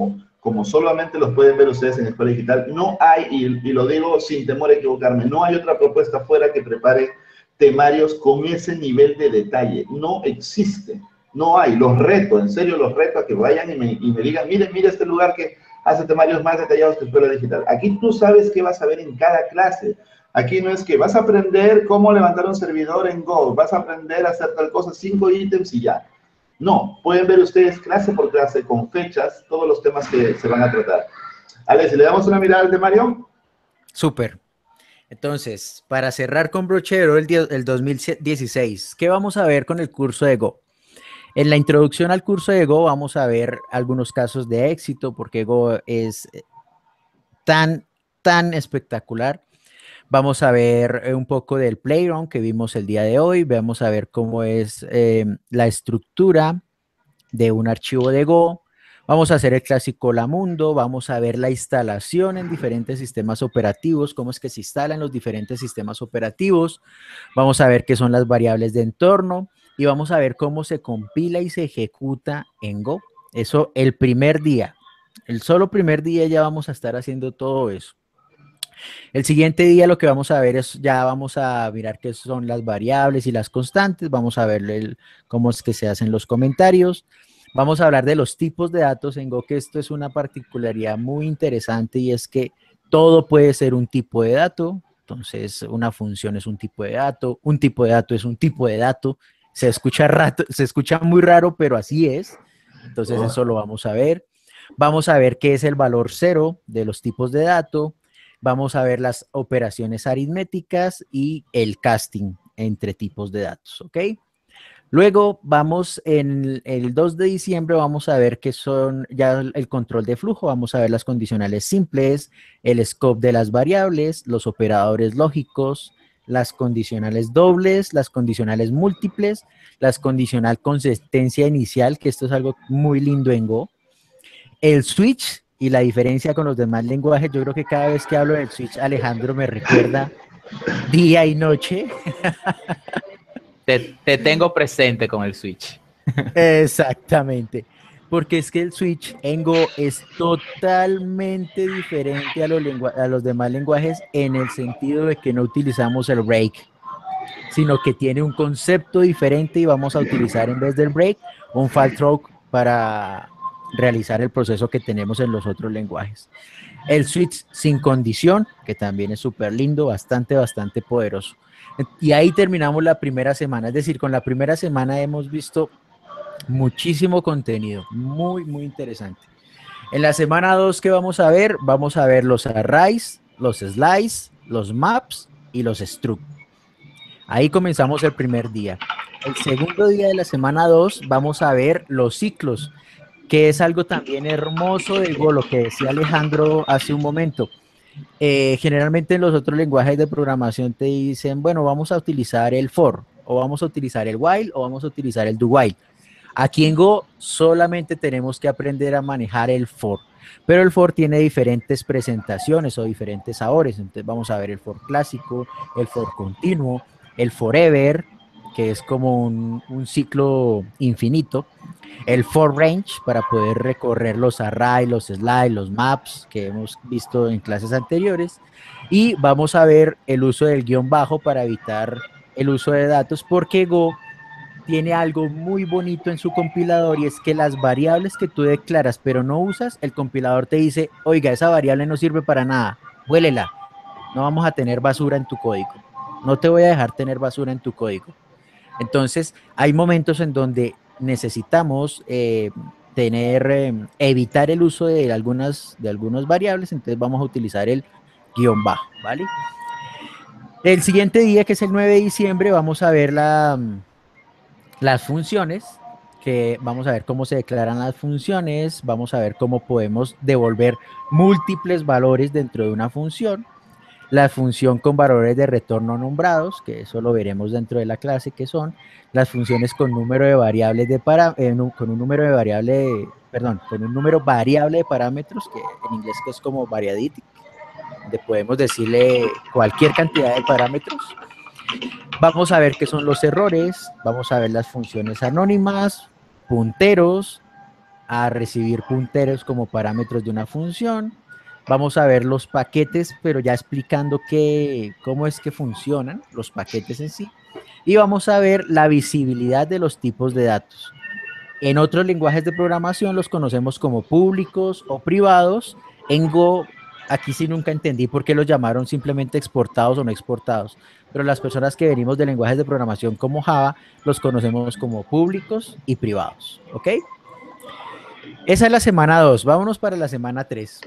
como solamente los pueden ver ustedes en Escuela Digital. No hay, y lo digo sin temor a equivocarme, no hay otra propuesta afuera que prepare temarios con ese nivel de detalle. No existe, no hay. Los reto, en serio los reto a que vayan y me digan, mire este lugar que hace temarios más detallados que Escuela Digital. Aquí tú sabes qué vas a ver en cada clase. Aquí no es que vas a aprender cómo levantar un servidor en Go, vas a aprender a hacer tal cosa, 5 ítems y ya. No, pueden ver ustedes clase por clase, con fechas, todos los temas que se van a tratar. Alex, ¿le damos una mirada al temario? Súper. Entonces, para cerrar con brochero el 2016, ¿qué vamos a ver con el curso de Go? En la introducción al curso de Go vamos a ver algunos casos de éxito, porque Go es tan espectacular. Vamos a ver un poco del playground que vimos el día de hoy. Vamos a ver cómo es la estructura de un archivo de Go. Vamos a hacer el clásico Lamundo. Vamos a ver la instalación en diferentes sistemas operativos, cómo es que se instalan los diferentes sistemas operativos. Vamos a ver qué son las variables de entorno y vamos a ver cómo se compila y se ejecuta en Go. Eso el primer día. El solo primer día ya vamos a estar haciendo todo eso. El siguiente día lo que vamos a ver es, ya vamos a mirar qué son las variables y las constantes, vamos a ver cómo es que se hacen los comentarios, vamos a hablar de los tipos de datos en Go, que esto es una particularidad muy interesante y es que todo puede ser un tipo de dato. Entonces una función es un tipo de dato, un tipo de dato es un tipo de dato, se escucha muy raro, pero así es. Entonces eso lo vamos a ver. Vamos a ver qué es el valor cero de los tipos de dato. Vamos a ver las operaciones aritméticas y el casting entre tipos de datos, ¿ok? Luego vamos en el 2 de diciembre, vamos a ver qué son ya el control de flujo, vamos a ver las condicionales simples, el scope de las variables, los operadores lógicos, las condicionales dobles, las condicionales múltiples, las condicional consistencia inicial, que esto es algo muy lindo en Go, el switch y la diferencia con los demás lenguajes. Yo creo que cada vez que hablo del switch, Alejandro me recuerda día y noche. Te tengo presente con el switch. Exactamente, porque es que el switch en Go es totalmente diferente a los demás lenguajes en el sentido de que no utilizamos el break, sino que tiene un concepto diferente y vamos a utilizar en vez del break un fall throw para realizar el proceso que tenemos en los otros lenguajes. El switch sin condición, que también es súper lindo, bastante poderoso. Y ahí terminamos la primera semana, es decir, con la primera semana hemos visto muchísimo contenido, muy interesante. En la semana 2, ¿qué vamos a ver? Vamos a ver los arrays, los slices, los maps y los struct. Ahí comenzamos el primer día. El segundo día de la semana 2 vamos a ver los ciclos, que es algo también hermoso de Go, lo que decía Alejandro hace un momento. Generalmente en los otros lenguajes de programación te dicen, bueno, vamos a utilizar el for, o vamos a utilizar el while, o vamos a utilizar el do while. Aquí en Go solamente tenemos que aprender a manejar el for, pero el for tiene diferentes presentaciones o diferentes sabores. Entonces vamos a ver el for clásico, el for continuo, el forever, que es como un ciclo infinito, el for range para poder recorrer los arrays, los slides, los maps que hemos visto en clases anteriores, y vamos a ver el uso del guión bajo para evitar el uso de datos, porque Go tiene algo muy bonito en su compilador y es que las variables que tú declaras pero no usas, el compilador te dice, oiga, esa variable no sirve para nada, huélela, no vamos a tener basura en tu código, no te voy a dejar tener basura en tu código. Entonces hay momentos en donde necesitamos evitar el uso de algunas variables, entonces vamos a utilizar el guión bajo, ¿vale? El siguiente día, que es el 9 de diciembre, vamos a ver las funciones, que vamos a ver cómo se declaran las funciones, vamos a ver cómo podemos devolver múltiples valores dentro de una función, la función con valores de retorno nombrados, que eso lo veremos dentro de la clase, que son las funciones con número de variables con un número variable de parámetros, que en inglés que es como variaditic, donde podemos decirle cualquier cantidad de parámetros. Vamos a ver qué son los errores, vamos a ver las funciones anónimas, punteros, a recibir punteros como parámetros de una función. Vamos a ver los paquetes, pero ya explicando cómo es que funcionan los paquetes en sí. Y vamos a ver la visibilidad de los tipos de datos. En otros lenguajes de programación los conocemos como públicos o privados. En Go, aquí sí nunca entendí por qué los llamaron simplemente exportados o no exportados. Pero las personas que venimos de lenguajes de programación como Java, los conocemos como públicos y privados. ¿Ok? Esa es la semana 2. Vámonos para la semana 3.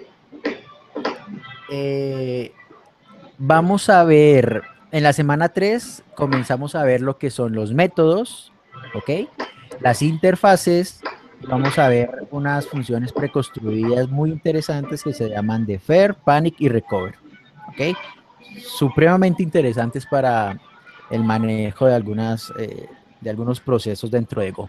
Vamos a ver, en la semana 3 comenzamos a ver lo que son los métodos, ¿ok? Las interfaces, y vamos a ver unas funciones preconstruidas muy interesantes que se llaman defer, panic y recover, ¿ok? Supremamente interesantes para el manejo de algunos procesos dentro de Go.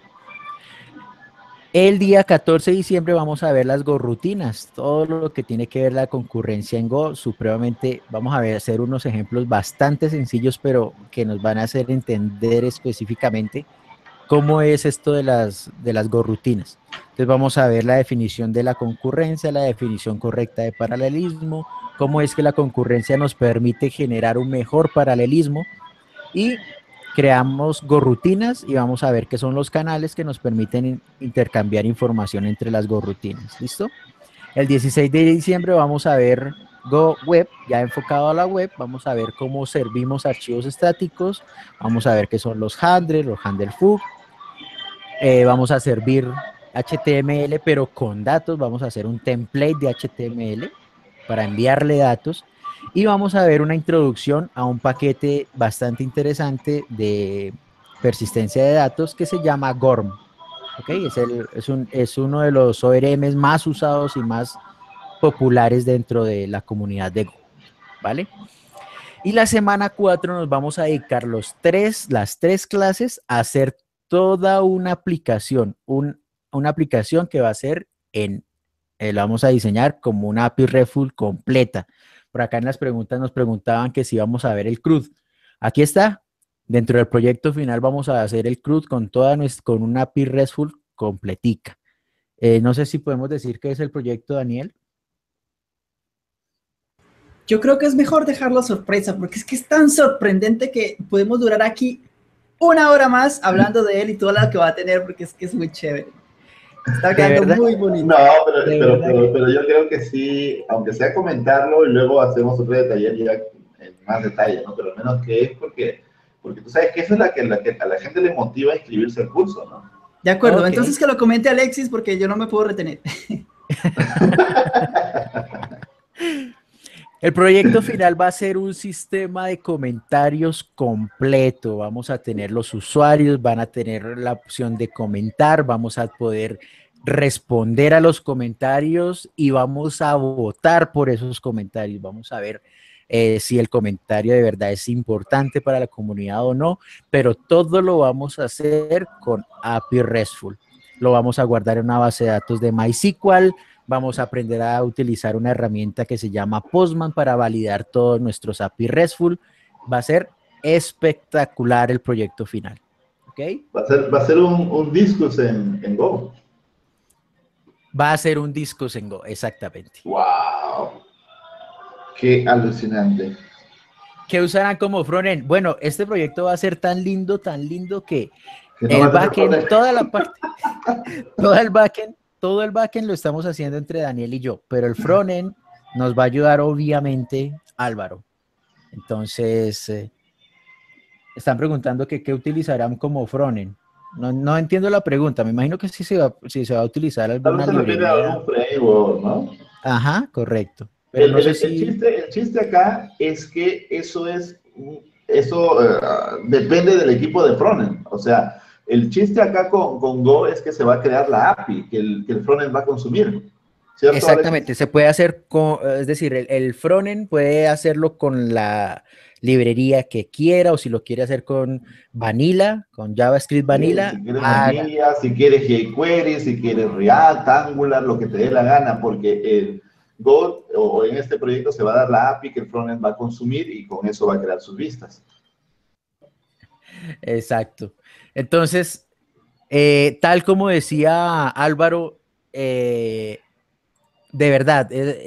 El día 14 de diciembre vamos a ver las Go rutinas, todo lo que tiene que ver la concurrencia en Go, supremamente, vamos a ver, hacer unos ejemplos bastante sencillos, pero que nos van a hacer entender específicamente cómo es esto de las Go rutinas. Entonces vamos a ver la definición de la concurrencia, la definición correcta de paralelismo, cómo es que la concurrencia nos permite generar un mejor paralelismo y creamos gorrutinas y vamos a ver qué son los canales que nos permiten intercambiar información entre las gorrutinas. ¿Listo? El 16 de diciembre vamos a ver Go Web, ya enfocado a la web, vamos a ver cómo servimos archivos estáticos, vamos a ver qué son los handlers, los handler fug, vamos a servir HTML pero con datos, vamos a hacer un template de HTML para enviarle datos y vamos a ver una introducción a un paquete bastante interesante de persistencia de datos que se llama GORM. ¿Okay? Es uno de los ORMs más usados y más populares dentro de la comunidad de Go, ¿vale? Y la semana 4 nos vamos a dedicar las tres clases a hacer toda una aplicación, una aplicación que va a ser la vamos a diseñar como una API RESTful completa. Por acá en las preguntas nos preguntaban que si vamos a ver el CRUD. Aquí está. Dentro del proyecto final vamos a hacer el CRUD con una API RESTful completica. No sé si podemos decir qué es el proyecto, Daniel. Yo creo que es mejor dejarlo sorpresa, porque es que es tan sorprendente que podemos durar aquí 1 hora más hablando de él y todo lo que va a tener, porque es que es muy chévere. Está quedando muy bonito. No, pero yo creo que sí, aunque sea comentarlo y luego hacemos otro detalle ya en más detalle, ¿no? Pero al menos que es porque tú sabes que eso es la que a la gente le motiva a inscribirse al curso, ¿no? De acuerdo, Okay. Entonces que lo comente Alexis porque yo no me puedo retener. El proyecto final va a ser un sistema de comentarios completo. Vamos a tener los usuarios, van a tener la opción de comentar, vamos a poder responder a los comentarios y vamos a votar por esos comentarios. Vamos a ver si el comentario de verdad es importante para la comunidad o no, pero todo lo vamos a hacer con API RESTful. Lo vamos a guardar en una base de datos de MySQL. Vamos a aprender a utilizar una herramienta que se llama Postman para validar todos nuestros API RESTful. Va a ser espectacular el proyecto final. ¿Okay? Va a ser un discus en Go. Va a ser un discus en Go, exactamente. ¡Wow! ¡Qué alucinante! ¿Qué usarán como frontend? Bueno, este proyecto va a ser tan lindo que no el backend, toda la parte, todo el backend lo estamos haciendo entre Daniel y yo, pero el frontend nos va a ayudar obviamente Álvaro. Entonces, están preguntando que qué utilizarán como frontend. No entiendo la pregunta, me imagino que sí se va a utilizar alguna librería. Tal vez se refiere a algún framework, ¿no? Ajá, correcto. Pero no sé si... el chiste acá es que eso depende del equipo de frontend. O sea, el chiste acá con Go es que se va a crear la API que el frontend va a consumir. ¿Cierto, exactamente, Alexis? se puede hacer es decir, el frontend puede hacerlo con la librería que quiera o si lo quiere hacer con Vanilla, con JavaScript Vanilla. Si quieres Vanilla, si quieres jQuery, si quieres React, Angular, lo que te dé la gana, porque el Go o en este proyecto se va a dar la API que el frontend va a consumir y con eso va a crear sus vistas. Exacto. Entonces, tal como decía Álvaro, de verdad,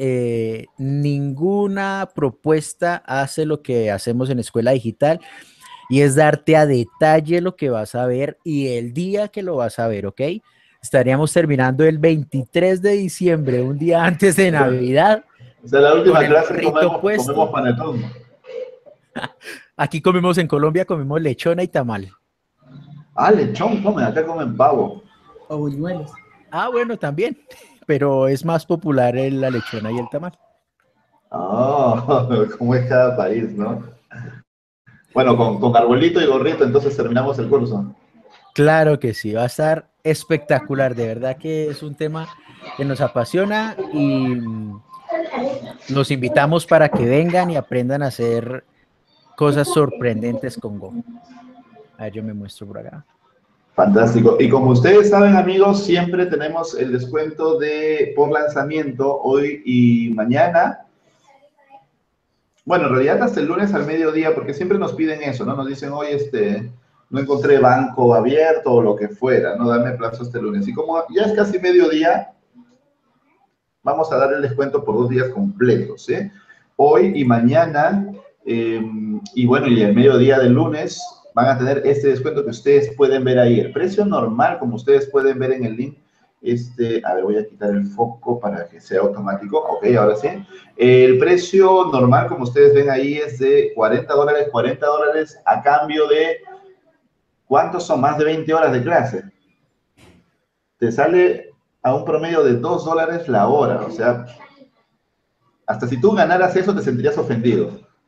ninguna propuesta hace lo que hacemos en Escuela Digital y es darte a detalle lo que vas a ver y el día que lo vas a ver, ¿ok? Estaríamos terminando el 23 de diciembre, un día antes de Navidad, O sea, la con última el clase gorrito comemos puesto. panetón. Aquí comemos en Colombia, comemos lechona y tamal. Ah, lechón comen, acá comen pavo. O buñuelos. Ah, bueno, también, pero es más popular la lechona y el tamal. Ah, como es cada país, ¿no? Bueno, con arbolito y gorrito, entonces terminamos el curso. Claro que sí, va a estar espectacular, de verdad que es un tema que nos apasiona y los invitamos para que vengan y aprendan a hacer cosas sorprendentes con Go. A ver, yo me muestro por acá. Fantástico. Y como ustedes saben, amigos, siempre tenemos el descuento por lanzamiento hoy y mañana. Bueno, en realidad hasta el lunes al mediodía, porque siempre nos piden eso, ¿no? Nos dicen, oye, no encontré banco abierto o lo que fuera, ¿no? Dame plazo este lunes. Y como ya es casi mediodía, vamos a dar el descuento por 2 días completos, ¿eh? Hoy y mañana, y bueno, y el mediodía del lunes, van a tener este descuento que ustedes pueden ver ahí. El precio normal, como ustedes pueden ver en el link, a ver, voy a quitar el foco para que sea automático. Ok, ahora sí. El precio normal, como ustedes ven ahí, es de $40, $40 a cambio de, ¿cuántos son? Más de 20 horas de clase. Te sale a un promedio de $2 la hora, o sea, hasta si tú ganaras eso te sentirías ofendido.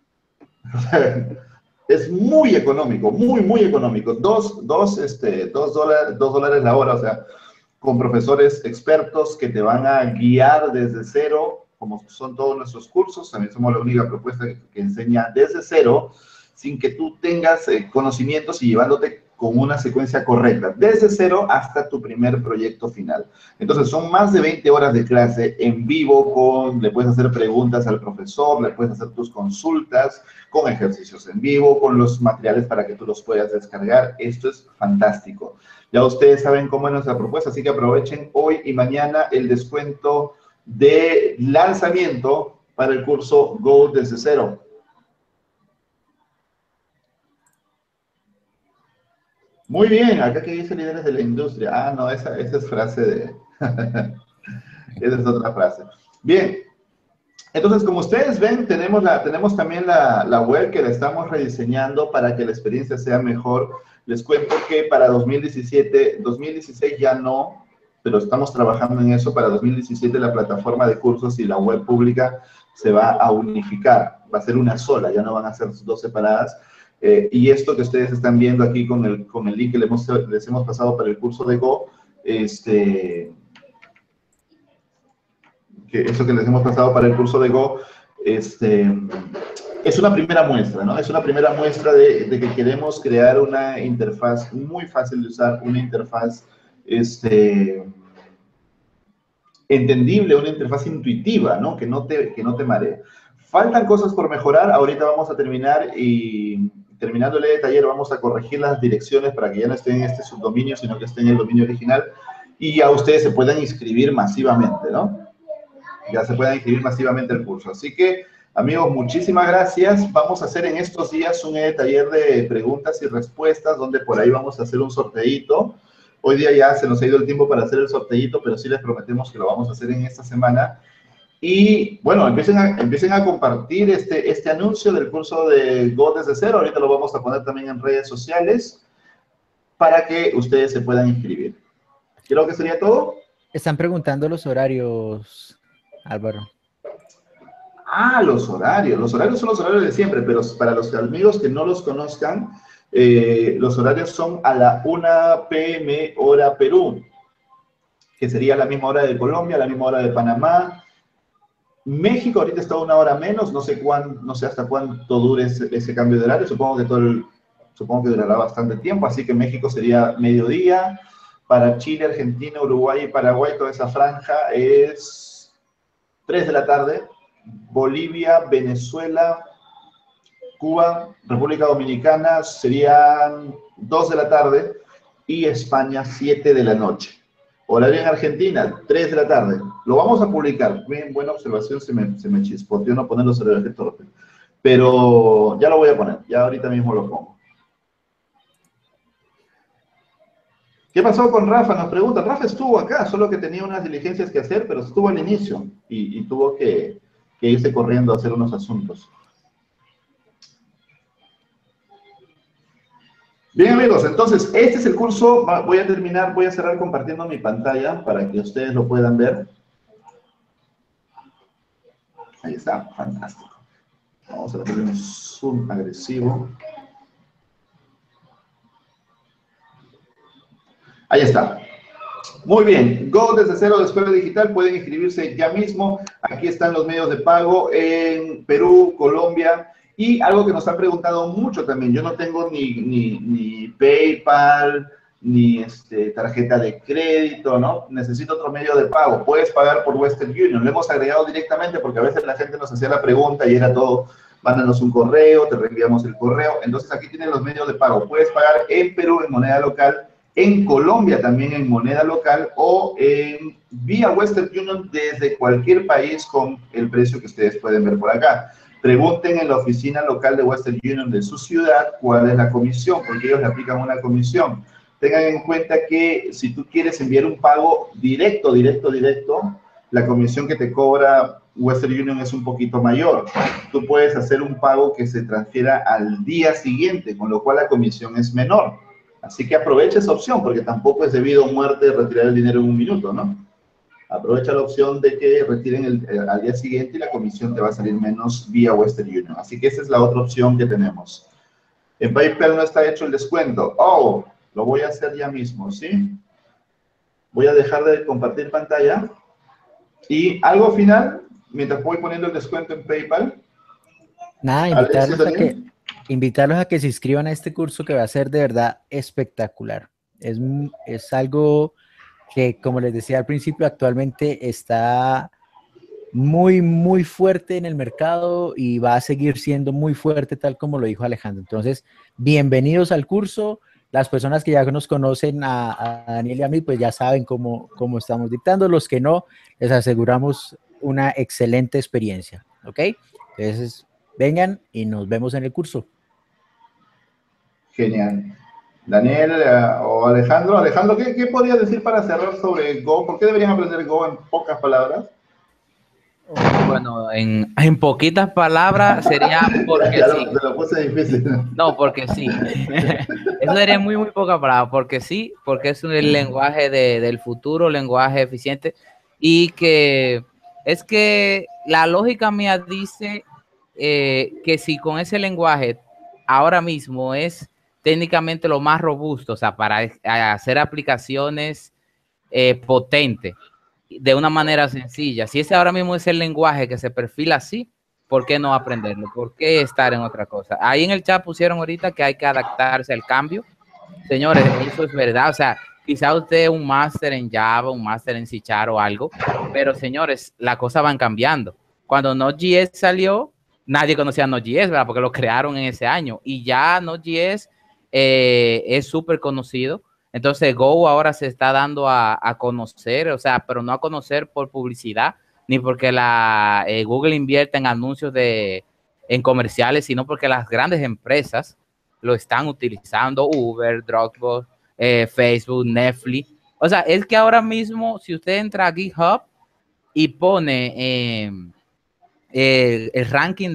Es muy económico, muy, muy económico. $2 la hora, o sea, con profesores expertos que te van a guiar desde cero, como son todos nuestros cursos. También somos la única propuesta que enseña desde cero, sin que tú tengas conocimientos y llevándote con una secuencia correcta, desde cero hasta tu primer proyecto final. Entonces, son más de 20 horas de clase en vivo, le puedes hacer preguntas al profesor, le puedes hacer tus consultas, con ejercicios en vivo, con los materiales para que tú los puedas descargar. Esto es fantástico. Ya ustedes saben cómo es nuestra propuesta, así que aprovechen hoy y mañana el descuento de lanzamiento para el curso Go desde cero. Muy bien, acá que dice líderes de la industria. Ah, no, esa es frase de... esa es otra frase. Bien, entonces, como ustedes ven, tenemos también la web que la estamos rediseñando para que la experiencia sea mejor. Les cuento que para 2016 ya no, pero estamos trabajando en eso. Para 2017 la plataforma de cursos y la web pública se va a unificar. Va a ser una sola, ya no van a ser dos separadas. Y esto que ustedes están viendo aquí con el link que les hemos pasado para el curso de Go, que eso que les hemos pasado para el curso de Go, es una primera muestra, ¿no? Es una primera muestra de que queremos crear una interfaz muy fácil de usar, una interfaz entendible, una interfaz intuitiva, ¿no? Que no te maree. Faltan cosas por mejorar, ahorita vamos a terminar y terminando el taller vamos a corregir las direcciones para que ya no estén en este subdominio, sino que estén en el dominio original y ya ustedes se puedan inscribir masivamente, ¿no? Ya se puedan inscribir masivamente el curso. Así que, amigos, muchísimas gracias. Vamos a hacer en estos días un taller de preguntas y respuestas, donde por ahí vamos a hacer un sorteíto. Hoy día ya se nos ha ido el tiempo para hacer el sorteíto, pero sí les prometemos que lo vamos a hacer en esta semana. Y, bueno, empiecen a compartir este anuncio del curso de Go desde cero. Ahorita lo vamos a poner también en redes sociales para que ustedes se puedan inscribir. Creo que sería todo. Están preguntando los horarios, Álvaro. Ah, los horarios. Los horarios son los horarios de siempre, pero para los amigos que no los conozcan, los horarios son a la 1 p.m. hora Perú, que sería la misma hora de Colombia, la misma hora de Panamá. México ahorita está 1 hora menos, no sé hasta cuánto dure ese cambio de horario, supongo que durará bastante tiempo, así que México sería mediodía. Para Chile, Argentina, Uruguay y Paraguay, toda esa franja es 3 de la tarde. Bolivia, Venezuela, Cuba, República Dominicana serían 2 de la tarde y España 7 de la noche. Horario en Argentina, 3 de la tarde. Lo vamos a publicar. Bien, buena observación, se me chispoteó no poner los horarios de torpe. Pero ya lo voy a poner, ya ahorita mismo lo pongo. ¿Qué pasó con Rafa? Nos pregunta. Rafa estuvo acá, solo que tenía unas diligencias que hacer, pero estuvo al inicio y tuvo que irse corriendo a hacer unos asuntos. Bien, amigos, entonces este es el curso. Voy a terminar, voy a cerrar compartiendo mi pantalla para que ustedes lo puedan ver. Ahí está, fantástico. Vamos a hacer un zoom agresivo. Ahí está. Muy bien. Go desde cero de Escuela Digital. Pueden inscribirse ya mismo. Aquí están los medios de pago en Perú, Colombia. Y algo que nos han preguntado mucho también. Yo no tengo ni PayPal, ni tarjeta de crédito, ¿no? Necesito otro medio de pago. Puedes pagar por Western Union. Lo hemos agregado directamente porque a veces la gente nos hacía la pregunta y era todo, mándanos un correo, te reenviamos el correo. Entonces aquí tienen los medios de pago. Puedes pagar en Perú en moneda local, en Colombia también en moneda local o vía Western Union desde cualquier país con el precio que ustedes pueden ver por acá. Pregunten en la oficina local de Western Union de su ciudad cuál es la comisión, porque ellos le aplican una comisión. Tengan en cuenta que si tú quieres enviar un pago directo, la comisión que te cobra Western Union es un poquito mayor. Tú puedes hacer un pago que se transfiera al día siguiente, con lo cual la comisión es menor. Así que aprovecha esa opción, porque tampoco es debido a muerte retirar el dinero en un minuto, ¿no? Aprovecha la opción de que retiren al día siguiente y la comisión te va a salir menos vía Western Union. Así que esa es la otra opción que tenemos. En PayPal no está hecho el descuento. Oh, lo voy a hacer ya mismo, ¿sí? Voy a dejar de compartir pantalla. Y algo final, mientras voy poniendo el descuento en PayPal. Nada, invitarlos a que se inscriban a este curso que va a ser de verdad espectacular. Es algo que, como les decía al principio, actualmente está muy, muy fuerte en el mercado y va a seguir siendo muy fuerte, tal como lo dijo Alejandro. Entonces, bienvenidos al curso. Las personas que ya nos conocen a Daniel y a mí, pues ya saben cómo estamos dictando. Los que no, les aseguramos una excelente experiencia, ¿ok? Entonces, vengan y nos vemos en el curso. Genial. Daniel o Alejandro. Alejandro, ¿qué podrías decir para cerrar sobre Go? ¿Por qué deberían aprender Go en pocas palabras? Bueno, en poquitas palabras sería porque sí. Te lo puse difícil. No, porque sí. Eso sería muy, muy pocas palabras. Porque sí, porque es un lenguaje del futuro, lenguaje eficiente. Y que es que la lógica mía dice que si con ese lenguaje ahora mismo es técnicamente lo más robusto, o sea, para hacer aplicaciones potentes de una manera sencilla. Si ese ahora mismo es el lenguaje que se perfila así, ¿por qué no aprenderlo? ¿Por qué estar en otra cosa? Ahí en el chat pusieron ahorita que hay que adaptarse al cambio. Señores, eso es verdad. O sea, quizá usted un máster en Java, un máster en C# o algo, pero señores, las cosas van cambiando. Cuando Node.js salió, nadie conocía Node.js, ¿verdad? Porque lo crearon en ese año y ya Node.js es súper conocido. Entonces Go ahora se está dando a conocer, o sea, pero no a conocer por publicidad, ni porque Google invierte en anuncios en comerciales, sino porque las grandes empresas lo están utilizando, Uber, Dropbox, Facebook, Netflix. O sea, es que ahora mismo, si usted entra a GitHub y pone el ranking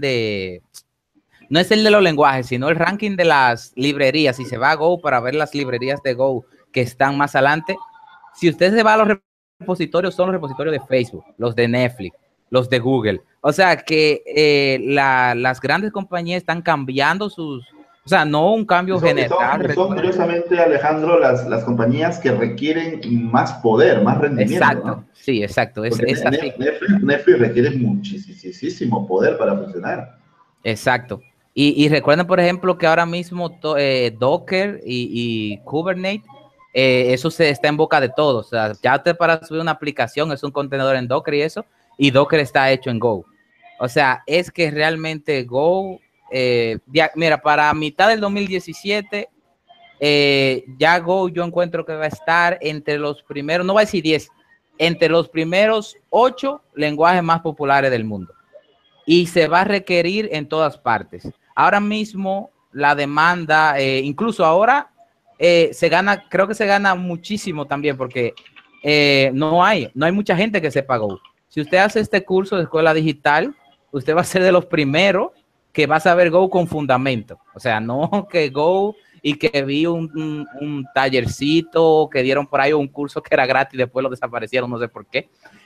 no es el de los lenguajes, sino el ranking de las librerías. Si se va a Go para ver las librerías de Go que están más adelante, si usted se va a los repositorios, son los repositorios de Facebook, los de Netflix, los de Google. O sea que las grandes compañías están cambiando o sea, no un cambio general. Son curiosamente, Alejandro, las compañías que requieren más poder, más rendimiento. Exacto, ¿no? Sí, exacto. Es así. Netflix requiere muchísimo poder para funcionar. Exacto. Y recuerden, por ejemplo, que ahora mismo Docker y Kubernetes, eso se está en boca de todos. O sea, ya usted para subir una aplicación es un contenedor en Docker y Docker está hecho en Go. O sea, es que realmente Go, mira, para mitad del 2017, ya Go yo encuentro que va a estar entre los primeros, no voy a decir 10, entre los primeros 8 lenguajes más populares del mundo. Y se va a requerir en todas partes. Ahora mismo la demanda, incluso ahora se gana, creo que se gana muchísimo también porque no hay mucha gente que sepa Go. Si usted hace este curso de escuela digital, usted va a ser de los primeros que va a saber Go con fundamento. O sea, no que Go y que vi un tallercito que dieron por ahí un curso que era gratis y después lo desaparecieron, no sé por qué.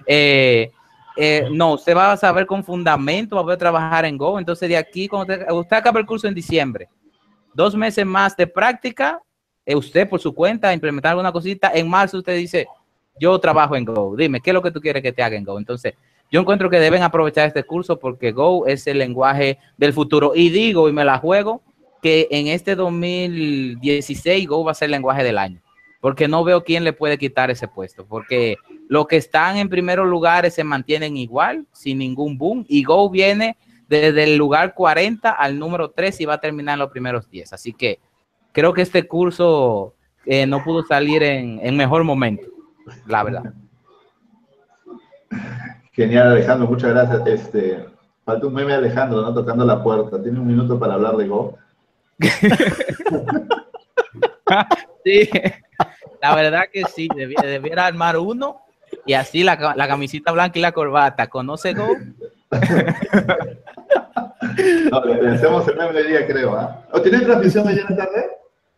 No, usted va a saber con fundamento, va a poder trabajar en Go. Entonces de aquí, cuando usted acaba el curso en diciembre, 2 meses más de práctica, usted por su cuenta implementar alguna cosita. En marzo usted dice, yo trabajo en Go, dime, ¿qué es lo que tú quieres que te haga en Go? Entonces, yo encuentro que deben aprovechar este curso porque Go es el lenguaje del futuro. Y digo, y me la juego, que en este 2016 Go va a ser el lenguaje del año. Porque no veo quién le puede quitar ese puesto. Porque los que están en primeros lugares se mantienen igual, sin ningún boom. Y Go viene desde el lugar 40 al número 3 y va a terminar en los primeros 10. Así que creo que este curso no pudo salir en mejor momento, la verdad. Genial, Alejandro, muchas gracias. Falta un meme de Alejandro, ¿no? Tocando la puerta. Tiene un minuto para hablar de Go. Sí, la verdad que sí, debiera armar uno y así la camisita blanca y la corbata. ¿Conoce Go? No, le hacemos el meme del día, creo. ¿O tiene transmisión ayer en la tarde?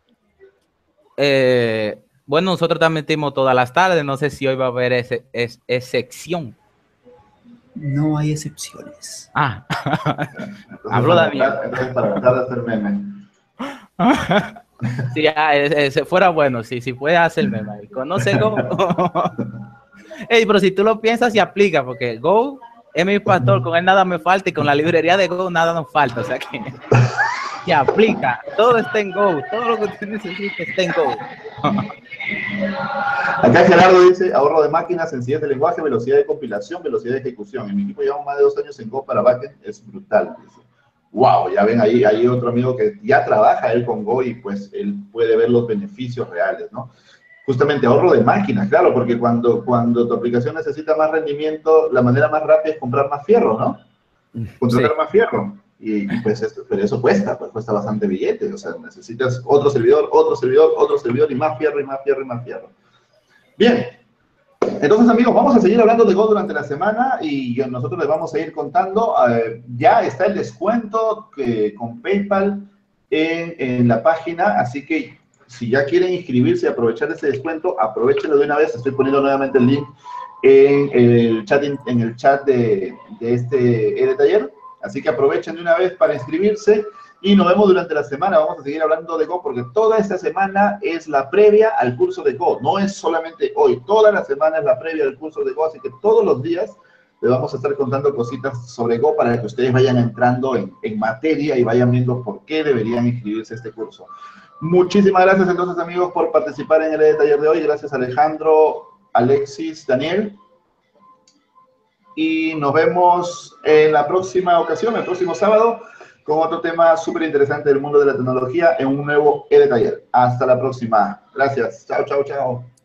Bueno, nosotros transmitimos todas las tardes. No sé si hoy va a haber excepción. No hay excepciones. Hablo Daniel. Entonces, para tratar de hacer meme. Si fuera bueno, si puede hacer meme. ¿Conoce Go? Pero si tú lo piensas, se aplica, porque Go es mi pastor, con él nada me falta y con la librería de Go nada nos falta. O sea que se aplica. Todo está en Go. Todo lo que usted necesita está en Go. Acá Gerardo dice, ahorro de máquinas, sencillez de lenguaje, velocidad de compilación, velocidad de ejecución. En mi equipo llevamos más de 2 años en Go para backend, es brutal. Dice. Wow, ya ven ahí, hay otro amigo que ya trabaja él con Go y pues él puede ver los beneficios reales, ¿no? Justamente ahorro de máquinas, claro, porque cuando tu aplicación necesita más rendimiento, la manera más rápida es comprar más fierro, ¿no? Contratar más fierro. Y pues pero eso cuesta, pues cuesta bastante billete, o sea, necesitas otro servidor y más fierro y más fierro y más fierro. Bien, entonces amigos, vamos a seguir hablando de Go durante la semana y nosotros les vamos a ir contando, ya está el descuento con PayPal en la página, así que si ya quieren inscribirse y aprovechar ese descuento, aprovechenlo de una vez, estoy poniendo nuevamente el link en el chat de este taller. Así que aprovechen de una vez para inscribirse y nos vemos durante la semana. Vamos a seguir hablando de Go porque toda esta semana es la previa al curso de Go. No es solamente hoy, toda la semana es la previa del curso de Go. Así que todos los días les vamos a estar contando cositas sobre Go para que ustedes vayan entrando en materia y vayan viendo por qué deberían inscribirse a este curso. Muchísimas gracias entonces amigos por participar en el taller de hoy. Gracias Alejandro, Alexis, Daniel. Y nos vemos en la próxima ocasión, el próximo sábado, con otro tema súper interesante del mundo de la tecnología en un nuevo taller. Hasta la próxima. Gracias. Chao, chao, chao.